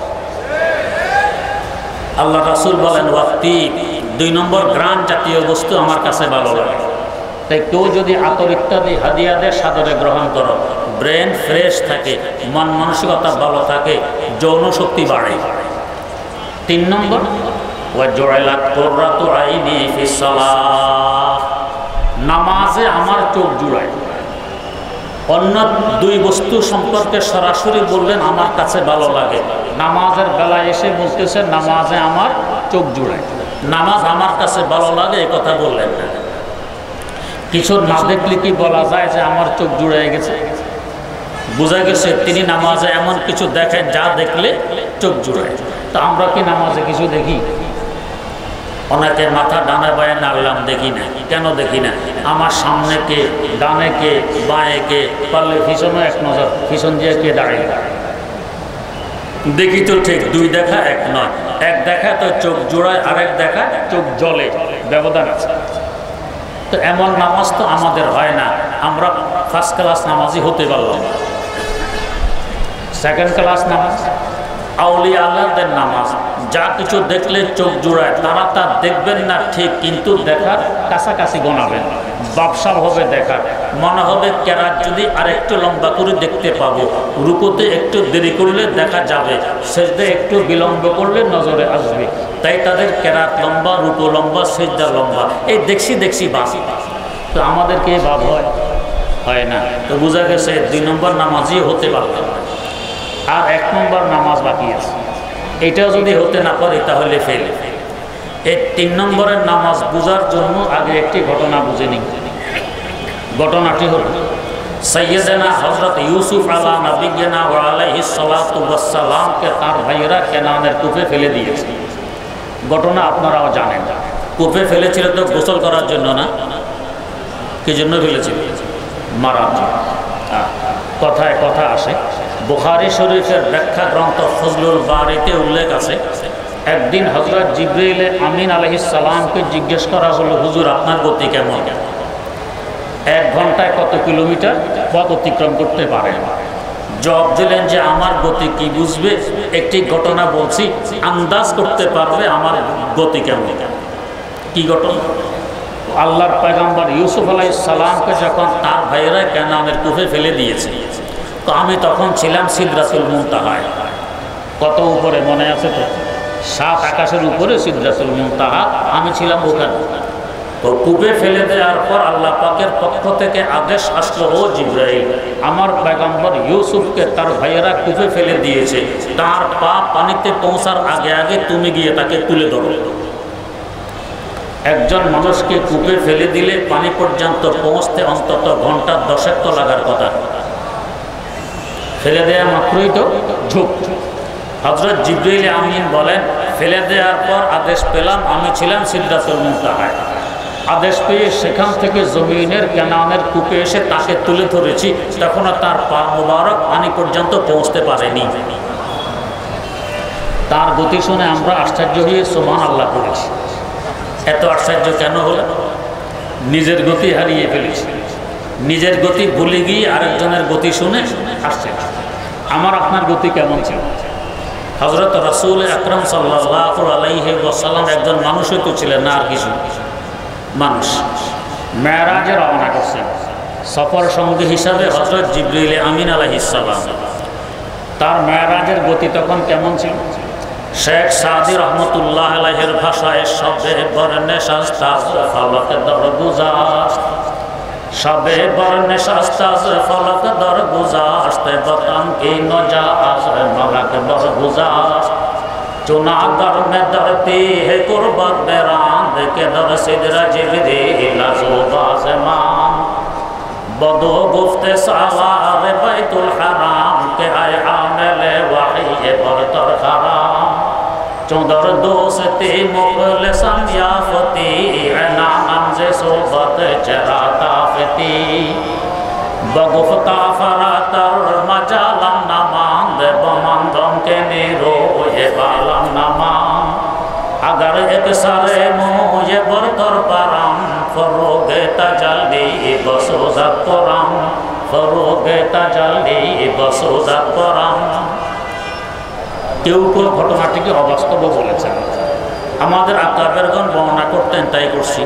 আল্লাহ রাসূল বলেন ওয়াক্তি, দুই নম্বর গ্রাম জাতীয় বস্তু আমার কাছে ভালো লাগে। তাই কেউ যদি আতর ইত্যাদি হাদিয়া দেয় সাদরে গ্রহণ করো, ব্রেন ফ্রেশ থাকে, মন মানসিকতা ভালো থাকে, যৌন শক্তি বাড়ে। তিন নম্বর ওয়া জুইলাত কুররাতু আইনি ফিস সালাহ, নামাজে আমার চোখ জুড়ায়। অন্য দুই বস্তু সম্পর্কে সরাসরি বললেন আমার কাছে ভালো লাগে, নামাজের বেলায় এসে বলতেছে নামাজে আমার চোখ জুড়ায়। নামাজ আমার কাছে ভালো লাগে এ কথা বললেন না। কিছু না দেখলে কি বলা যায় যে আমার চোখ জুড়ে গেছে? বোঝা গেছে তিনি নামাজে এমন কিছু দেখেন যা দেখলে চোখ জুড়ায়। তো আমরা কি নামাজে কিছু দেখি? অনেকের মাথা ডানে বায়ে নাড়লাম, দেখি না। কেন দেখি না? আমার সামনে কে, ডানে কে, বাঁয়ে কে, পারলে পিছনে এক নজর, পিছন দিয়ে কে দাঁড়িয়ে দেখি তো ঠিক। দুই দেখা এক নয়, এক দেখা তো চোখ জোড়ায়, আরেক দেখা চোখ জলে, ব্যবধান আছে। তো এমন নামাজ তো আমাদের হয় না। আমরা ফার্স্ট ক্লাস নামাজি হতে পারলাম, সেকেন্ড ক্লাস নামাজ, আউলিয়া আল্লাহদের নামাজ, যা কিছু দেখলে চোখ জোড়ায় তারা তা দেখবেন না ঠিক, কিন্তু দেখার কাছাকাছি গণাবেন। বাপসাব হবে দেখার, মনে হবে কেরাত যদি আরেকটু লম্বা করে দেখতে পাবো, রুকুতে একটু দেরি করলে দেখা যাবে, সেজদা একটু বিলম্ব করলে নজরে আসবে। তাই তাদের কেরাত লম্বা, রুকু লম্বা, সেজদা লম্বা, এই দেখছি দেখছি বাস। তো আমাদেরকে ভাব হয় হয় না। তো বোঝা গেছে দুই নম্বর নামাজই হতে পারতাম, আর এক নম্বর নামাজ বাকি আছে। এটাও যদি হতে না পারি তাহলে ফেল। এই তিন নম্বরের নামাজ বোঝার জন্য আগে একটি ঘটনা বুঝে নিই। ঘটনাটি হল সৈয়দনা হযরত ইউসুফ আলা নবিয়্যিনা ওয়া আলাইহিস সালাতু ওয়াস সালামকে তার ভাইয়েরা কেনানের কূপে ফেলে দিয়েছে। ঘটনা আপনারাও জানেন। কূপে ফেলেছিল তো গোসল করার জন্য না, কি জন্য ফেলেছিল? মারার জন্য। কথায় কথা আসে, বুখারী শরীফের ব্যাখ্যা গ্রন্থ ফজলুল বারীতে উল্লেখ আছে, একদিন হযরত জিবরাইল আমিন আলাইহিস সালামকে জিজ্ঞেস করা হলো, হুজুর আপনার গতি কেমন? এক ঘন্টায় কত কিলোমিটার পথ অতিক্রম করতে পারেন? জবাব দিলেন যে আমার গতি কি বুঝবে, একটি ঘটনা বলছি, আন্দাজ করতে পারবে আমার গতি কেমন। কি ঘটনা? আল্লাহর পয়গম্বর ইউসুফ আলাইহিস সালামকে যখন তার ভাইয়েরা কেনানের কূপে ফেলে দিয়েছে, তো আমি তখন ছিলাম সিদরাতুল মুনতাহায়। কত উপরে মনে আছে তো? সাত আকাশের উপরে সিদরাতুল মুনতাহা, আমি ছিলাম ওখানে। তো কূপে ফেলে দেওয়ার পর আল্লাহ পাকের পক্ষ থেকে আদেশ আসলো, ও জিবরাইল, আমার পয়গম্বর ইউসুফকে তার ভাইয়েরা কূপে ফেলে দিয়েছে, তার পা পানিতে পৌঁছার আগে আগে তুমি গিয়ে তাকে তুলে ধরো। একজন মানুষকে কূপে ফেলে দিলে পানি পর্যন্ত পৌঁছতে অন্তত ঘন্টা দশেক তো লাগার কথা। ফেলে দেওয়া মাত্রই তো ঝুঁক। হযরত জিবরাইল আমিন বলেন, ফেলে দেওয়ার পর আদেশ পেলাম, আমি ছিলাম সিদরাতুল মুনতাহায়। আদেশ পেয়ে সেখান থেকে জমিনের কেনানের কূপে এসে তাকে তুলে ধরেছি, তখনও তার পা মোবারক পানি পর্যন্ত পৌঁছতে পারেনি। তার গতি শুনে আমরা আশ্চর্য হয়ে সুবহানাল্লাহ পড়েছি। এত আশ্চর্য কেন হলো? নিজের গতি হারিয়ে ফেলেছি, নিজের গতি ভুলে গিয়ে আরেকজনের গতি শুনে আসছে। আমার আপনার গতি কেমন ছিল? হযরত রাসূল আকরাম সাল্লাল্লাহু আলাইহি ওয়াসাল্লাম একজন মানুষই তো ছিলেন না, আর কিছু মানুষ। মেরাজে রওনা করছেন, সফর সঙ্গী হিসাবে হযরত জিবরিল আমিন আলাইহিস সালাম। তার মেরাজের গতি তখন কেমন ছিল? শেখ সাদি রহমতুল্লাহ আলাইহির ভাষায়, সবে বরনে শাস্তাজ ফলক দর গুজাস্ত, সবে বরনে শাস্তাজ ফলক দর গুজাস্ত, বতন কি নজাজ মালাক দর গুজাস্ত, चुना दर में दरती है कुर्बत बेरांद के दर सिदरा जिब्रील ज़ुबास मान, बदो गुफ्ते सलार बैतुल हराम के आए आमले वही बरतर हराम, चौदर दोस्ती मुखलिसन याफती नाम से सोबत चरा ताफती, बगुफ्ता फरातर मजालम नमांद बमंदम के नीरो ये बालम नमां, अगर एक सरे मुझे बरतर परम फरोगे तजल्दी बसोजत परम, फरोगे तजल्दी बसोजत परम। কেউ কেউ ঘটনাটিকে অবাস্তব বলেছেন, আমাদের আকাবেরগণ বর্ণনা করতেন, তাই করছি।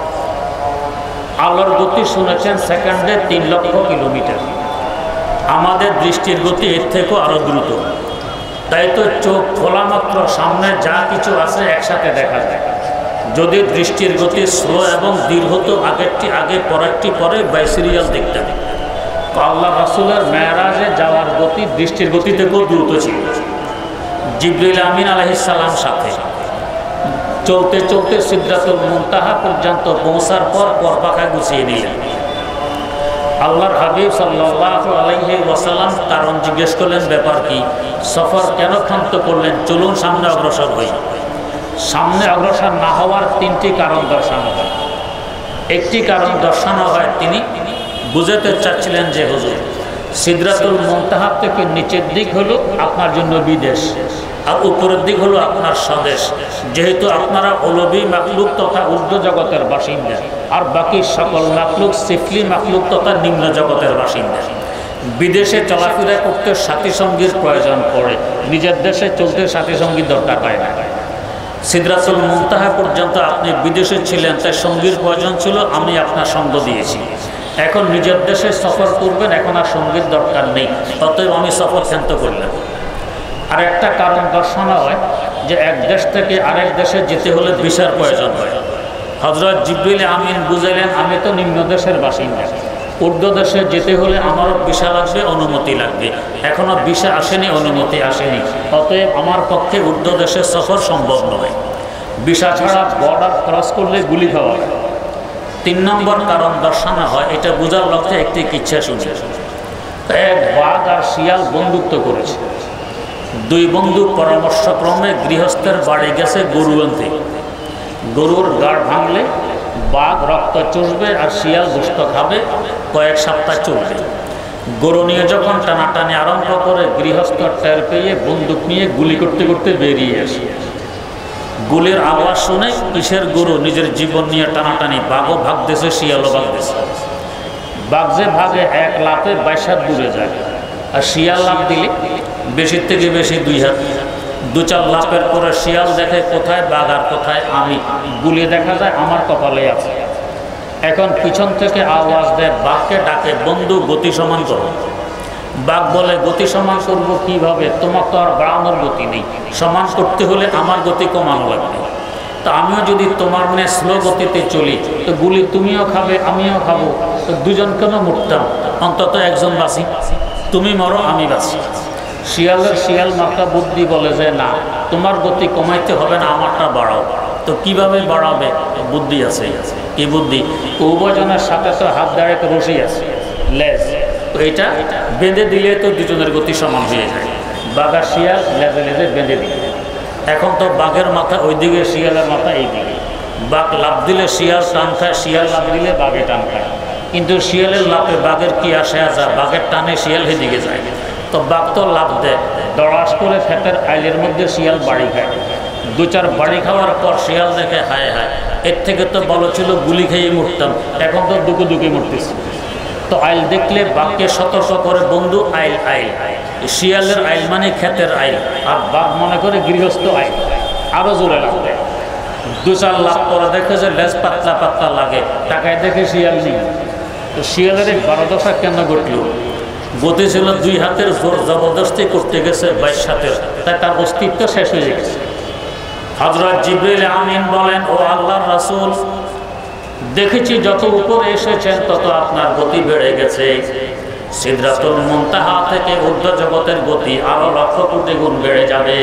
আলোর গতি শুনেছেন সেকেন্ডে তিন লক্ষ কিলোমিটার, আমাদের দৃষ্টির গতি এর থেকেও আরো দ্রুত। তাই তো চোখ খোলা মাত্র সামনে যা কিছু আছে একসাথে দেখা যায়। যদি দৃষ্টির গতি স্লো এবং দীর্ঘ তো আগেরটি আগে পরেরটি পরে বাই সিরিয়াল দেখতেন। আল্লাহ রাসূলের মেরাজে যাওয়ার গতি দৃষ্টির গতি থেকেও দ্রুত ছিল। জিবরিল আমিন আলাইহিস সালাম সাথে চলতে চলতে সিদরাতুল মুনতাহা পর্যন্ত পৌঁছার পর পরপাখা গুছিয়ে নিলেন। আল্লাহর হাবিব সাল্লাল্লাহু আলাইহি ওয়াসাল্লাম কারণ জিজ্ঞেস করলেন, ব্যাপার কি, সফর কেন ক্ষান্ত করলেন? চলুন সামনে অগ্রসর হই। সামনে অগ্রসর না হওয়ার তিনটি কারণ দর্শানো হয়। একটি কারণ দর্শানো হয়, তিনি বুঝাতে চাচ্ছিলেন যে হুজুর, সিদরাতুল মুনতাহা থেকে নিচের দিক হলো আপনার জন্য বিদেশ, আর উপরের দিক হলো আপনার স্বদেশ। যেহেতু আপনারা অলবি মাখলুক তথা ঊর্ধ্ব জগতের বাসিন্দা, আর বাকি সকল মাখলুক সিফলি মাখলুক তথা নিম্ন জগতের বাসিন্দা, বিদেশে চলাফেরা করতে সাথী সঙ্গীর প্রয়োজন পড়ে, নিজের দেশে চলতে সাথী সঙ্গীর দরকার হয় না। সিদরাতুল মুনতাহা পর্যন্ত আপনি বিদেশে ছিলেন, তাই সঙ্গীর প্রয়োজন ছিল, আমি আপনার সঙ্গ দিয়েছি। এখন নিজের দেশে সফর করবেন, এখন আর সঙ্গীর দরকার নেই, অতএব আমি সফর ক্ষান্ত করলাম। আর একটা কারণ দর্শানো হয় যে এক দেশ থেকে আরেক দেশে যেতে হলে ভিসার প্রয়োজন হয়। হযরত জিবরিল আমিন বুঝাইলেন, আমি তো নিম্ন দেশের বাসিন্দা, ঊর্ধ্ব দেশে যেতে হলে আমারও ভিসা লাগবে, অনুমতি লাগবে। এখনো ভিসা আসেনি, অনুমতি আসেনি, অতএব আমার পক্ষে ঊর্ধ্ব দেশের সফর সম্ভব নয়। ভিসা ছাড়া বর্ডার ক্রস করলে গুলি খাওয়া হয়। তিন নম্বর কারণ দর্শানো হয়, এটা বোঝার লক্ষ্যে একটি কিচ্ছা শুনছে। এক বাঘ আর শিয়াল বন্ধুত্ব করেছে। দুই বন্ধু পরামর্শক্রমে গৃহস্থের বাড়ি গেছে গরু আনতে। গরুর গাড় ভাঙলে বাঘ রক্ত চুষবে আর শিয়াল গোশত খাবে, কয়েক সপ্তাহ চলবে। গরু নিয়ে যখন টানাটানি আরম্ভ করে, গৃহস্থ টের পেয়ে বন্দুক নিয়ে গুলি করতে করতে বেরিয়ে আসে। গুলির আওয়াজ শুনে কিসের গরু নিজের জীবন নিয়ে টানাটানি, বাঘও ভাগতেছে শিয়ালও ভাগতেছে। বাঘ যে ভাগে এক লাফে বাইশ হাত দূরে যায়, আর শিয়াল লাফ দিলে বেশির থেকে বেশি দুই হাত। দু চার লাফের পরে শিয়াল দেখে কোথায় বাঘ আর কোথায় আমি, গুলি দেখা যায় আমার কপালে আছে। এখন পিছন থেকে আওয়াজ দেয়, বাঘকে ডাকে, বন্ধু গতি সমান করো। বাঘ বলে, গতি সমান করবো কিভাবে, তোমার তো আর বাড়ানোর গতি নেই, সমান করতে হলে আমার গতি কমানো লাগবে। তো আমিও যদি তোমার নিয়ে স্লো গতিতে চলি, তো গুলি তুমিও খাবে আমিও খাবো, তো দুজন কেন মরতাম, অন্তত একজন বাঁচি, তুমি মরো আমি বাঁচি। শিয়ালের শিয়াল মার্কা বুদ্ধি বলে যে না, তোমার গতি কমাইতে হবে না, আমারটা বাড়াও। তো কিভাবে বাড়াবে, বুদ্ধি আছে। কি বুদ্ধি? উভয়জনের সাথে তো হাত দাঁড়িয়ে রশি আছে, লেজ, তো এটা বেঁধে দিলে তো দুজনের গতি সমান হয়ে যায়। বাঘ আর শিয়াল লেজে লেজে বেঁধে দিলে, এখন তো বাঘের মাথা ওইদিকে, শিয়ালের মাথা এইদিকে। বাঘ লাফ দিলে শিয়াল টান খায়, শিয়াল লাফ দিলে বাঘে টান খায়। কিন্তু শিয়ালের লাফে বাঘের কি আসে আসা, বাঘের টানে শিয়াল সেদিকে যায়। তো বাঘ তো লাফ দেয়, দড়াস করে ফ্যাটের আইলের মধ্যে শিয়াল বাড়ি খায়। দু চার বাড়ি খাওয়ার পর শিয়াল দেখে, হায় হায়, এর থেকে তো ভালো ছিল গুলি খেয়ে মরতাম, এখন তো দুকে দুকে মরতেছি। তো আইল দেখলে বাঘকে সতর্ক করে, বন্ধু আইল আইল। শিয়ালের আইল মানে ক্ষেতের আইল, আর বাঘ মনে করে গৃহস্থ আইল, আরো জোরে লাভ দেয়। দু চার লাভ করে দেখে যে লেজ পাতলা পাতলা লাগে, টাকায় দেখে শিয়াল নেই। তো শিয়ালের এই বারোদশা কেন ঘটল? গতি ছিল দুই হাতের, জোর জবরদস্তি করতে গেছে বাইশ হাতের, তাই তার অস্তিত্ব শেষ হয়ে গেছে। হযরত জিবরিল আমিন বলেন, ও আল্লাহর রাসূল, দেখেছি যত উপরে এসেছেন তত আপনার গতি বেড়ে গেছে। সিদরাতুল মুনতাহা থেকে ঊর্ধ্ব জগতের গতি আরো লক্ষ কোটি গুণ বেড়ে যাবে।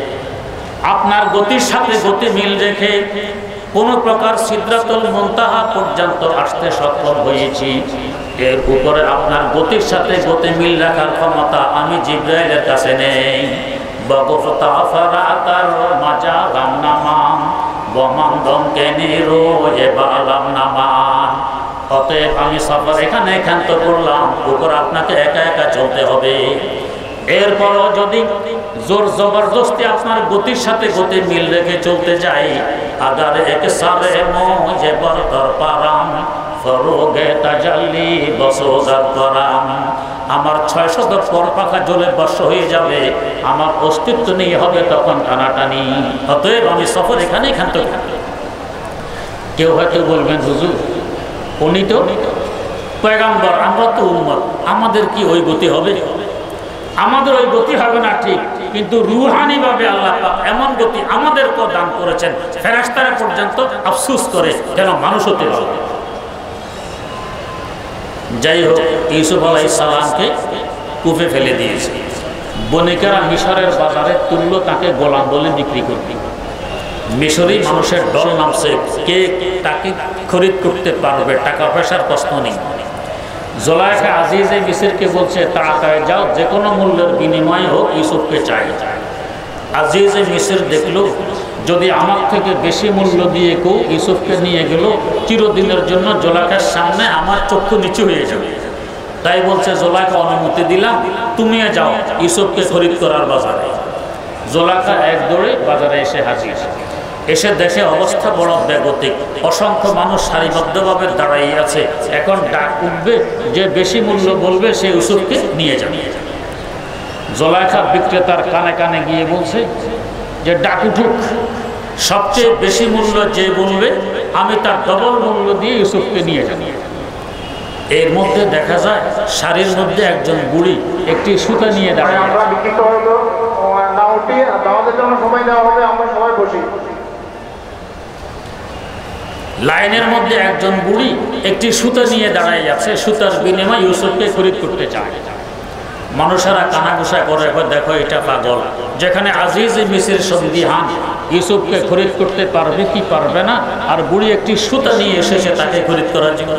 আপনার গতির সাথে গতি মিল রেখে কোন প্রকার সিদরাতুল মুনতাহা পর্যন্ত আসতে সক্ষম হয়েছি। এর উপরে আপনার গতির সাথে গতি মিল রাখার ক্ষমতা আমি জিবরাইলের কাছে নেই। বগফতা ফারাতার মাজালাম নামান বমান্দম কেনিরো এবালাম নামান। অতএব আমি সফর এখানে একান্ত করলাম, উপর আপনাকে একা একা চলতে হবে। এরপরও যদি জোর জবরদস্তি আপনার গতির সাথে গতি মিল রেখে চলতে যাই, আগার এক সারে মোজে বরতর পারাম ফরোগে তাজাল্লি বসোজাত করাম। আমার ছয় শত পর পাখা জ্বলে বর্ষ হয়ে যাবে, আমার অস্তিত্ব নেই হবে তখন টানাটানি। অতএব আমি সফর এখানে এখান তো। কেউ হয়তো বলবেন, হুজুর উনি তো পয়গাম্বর, আমরা তো উম্মত, আমাদের কি ওই গতি হবে? আমাদের ওই গতি হবে না ঠিক, কিন্তু রুহানি ভাবে আল্লাহ পাক এমন গতি আমাদেরকেও দান করেছেন, ফেরেশতারা পর্যন্ত আফসোস করে কেন মানুষ হতে পারে। যাই হোক, ইউসুফ আলাইহিস সালামকে কূপে ফেলে দিয়েছে। বণিকেরা মিশরের বাজারে তুলল তাকে গোলাম বলে বিক্রি করবে। মিশরি মানুষের দল নামছে, কে তাকে খরিদ করতে পারবে, টাকা পয়সার প্রশ্ন নেই। জুলাইখা আজিজে মিসরকে বলছে, তাড়াতাড়ি যাও, যে কোনো মূল্যের বিনিময়ে হোক ইউসুফকে চাই। আজিজে মিসর দেখলো, যদি আমার থেকে বেশি মূল্য দিয়ে কেউ ইউসুফকে নিয়ে গেল, চিরদিনের জন্য জুলাইখার সামনে আমার চক্ষু নিচু হয়ে যাবে। তাই বলছে, জুলাইখা অনুমতি দিলাম, তুমিও যাও ইউসুফকে খরিদ করার বাজারে। জুলাইখা এক দৌড়ে বাজারে এসে হাজির। এসে দেখে অবস্থা বড় বেগতিক, অসংখ্য মানুষ সারিবদ্ধভাবে দাঁড়াই আছে। এখন ডাক উঠবে, যে বেশি মূল্য বলবে সে ইউসুফকে নিয়ে যাবে। জুলাইখা বিক্রেতার কানে কানে গিয়ে বলছে যে ডাক উঠুক, সবচেয়ে বেশি মূল্য যে বলবে আমি তার ডবল মূল্য দিয়ে ইউসুফকে নিয়ে যাব। এর মধ্যে দেখা যায় শাড়ির মধ্যে একজন বুড়ি একটি সুতা নিয়ে দাঁড়ায়। লাইনের মধ্যে একজন বুড়ি একটি সুতা নিয়ে দাঁড়ায় আছে, সুতার বিনিময়ে ইউসুফকে খরিদ করতে চায়। মানুষেরা কানাঘুষা করে, দেখো এটা পাগল। যেখানে আজিজ মিসির সন্দিহান ইউসুফকে খরিদ করতে পারবে কি পারবে না, আর বুড়ি একটি সুতা নিয়ে এসেছে তাকে খরিদ করার জন্য।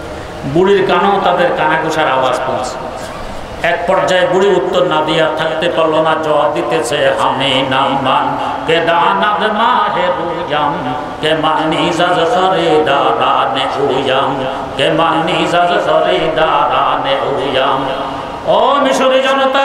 বুড়ির কানেও তাদের কানাঘুষার আওয়াজ পৌঁছে। এক পর্যায়ে বুড়ি উত্তর না দিয়া থাকতে পারলো না, জবাব দিতেছে, আমি নামান কে দানাদ মাহে রুয়াম কে মানি জাজ খরিদারানে উয়াম কে মানি জাজ খরিদারানে উয়াম। ও মিশরি জনতা,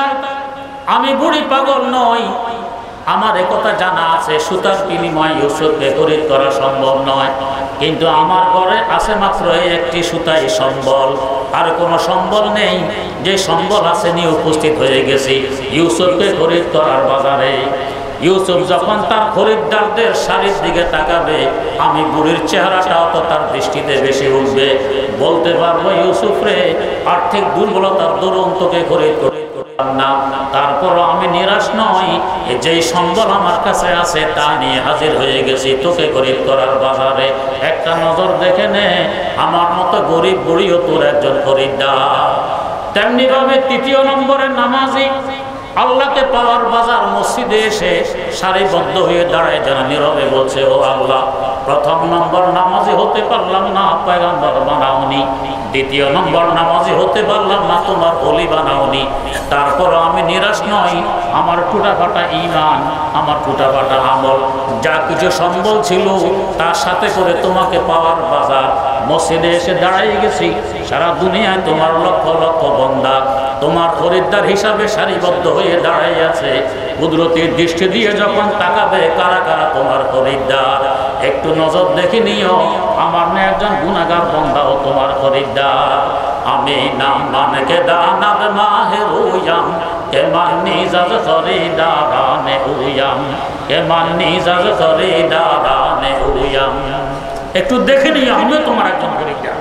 আমি বুড়ি পাগল নই, আমার একথা জানা আছে সুতার বিনিময়ে ইউসুফকে খরিদ করা সম্ভব নয়, কিন্তু আমার ঘরে আছে মাত্র এই একটি সুতাই সম্বল, আর কোনো সম্বল নেই। যে সম্বল আছে নিয়ে উপস্থিত হয়ে গেছি ইউসুফকে খরিদ করার বাজারে। ইউসুফ যখন তার খরিদ্দারদের শাড়ির দিকে তাকাবে, আমি বুড়ির চেহারাটাও তো তার দৃষ্টিতে বেশি উঠবে। বলতে পারবো, ইউসুফ রে, আর্থিক দুর্বলতার দরুন তোকে খরিদ করে না, তারপরও আমি নিরাশ নই। যেই সম্বল আমার কাছে আছে তা নিয়ে হাজির হয়ে গেছি তোকে খরিদ করার বাজারে। একটা নজর দেখে নে, আমার মতো গরিব বুড়িও তোর একজন খরিদ্দার। তেমনি ভাবে তৃতীয় নম্বরের নামাজি আল্লাহকে পাওয়ার বাজার মসজিদে এসে সারিবদ্ধ হয়ে দাঁড়ায়, যারা নীরবে বলছে, ও আল্লাহ, প্রথম নম্বর নামাজি হতে পারলাম না, পয়গম্বর বানাওনি। দ্বিতীয় নম্বর নামাজি হতে পারলাম না, তোমার ওলি বানাওনি। তারপরও আমি নিরাশ নই, আমার টুটা ফাটা ইমান, আমার টুটা ফাটা আমল, যা কিছু সম্বল ছিল তার সাথে করে তোমাকে পাওয়ার বাজার মসজিদে এসে দাঁড়িয়ে গেছি। সারা দুনিয়ায় তোমার লক্ষ লক্ষ বান্দা তোমার খরিদ্দার হিসাবে সারিবদ্ধ হয়ে দাঁড়াই আছে। কুদরতির দৃষ্টি দিয়ে যখন তাকাবে, কারা কারা তোমার খরিদ্দার, একটু নজর দেখে নিও, আমার না একজন গুনাহগার বান্দা ও তোমার খরিদ্দার। আমি নাম মান কে দানাদ মাহে রুয়াম কে মানি জাজ খরিদারানে উয়াম কে মানি জাজ খরিদারানে উয়াম। একটু দেখে নিও, আমিও তোমার একজন খরিদ্দার।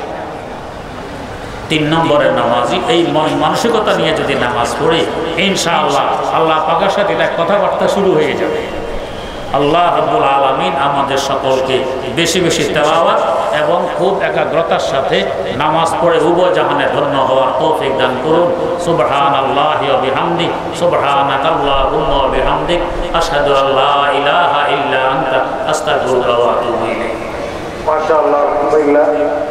তিন নম্বরের নামাজি এই মন মানসিকতা নিয়ে যদি নামাজ পড়ে, ইনশাআল্লাহ আল্লাহ পাকের সাথে এটা কথাবার্তা শুরু হয়ে যাবে। আল্লাহ রাব্বুল আলামিন আমাদের সকলকে বেশি বেশি তেলাওয়াত এবং খুব একাগ্রতার সাথে নামাজ পড়ে উভয় জাহানে ধন্য হওয়ার তৌফিক দান করুন। সুবহানাল্লাহি ওয়া বিহামদি, সুবহানাকাল্লাহুম্মা ওয়া বিহামদিক, আশহাদু আল্লা ইলাহা ইল্লা আনতা, আস্তাগফিরুকা ওয়া আতুবু ইলাইক। মাশাআল্লাহ, আলহামদুলিল্লাহ।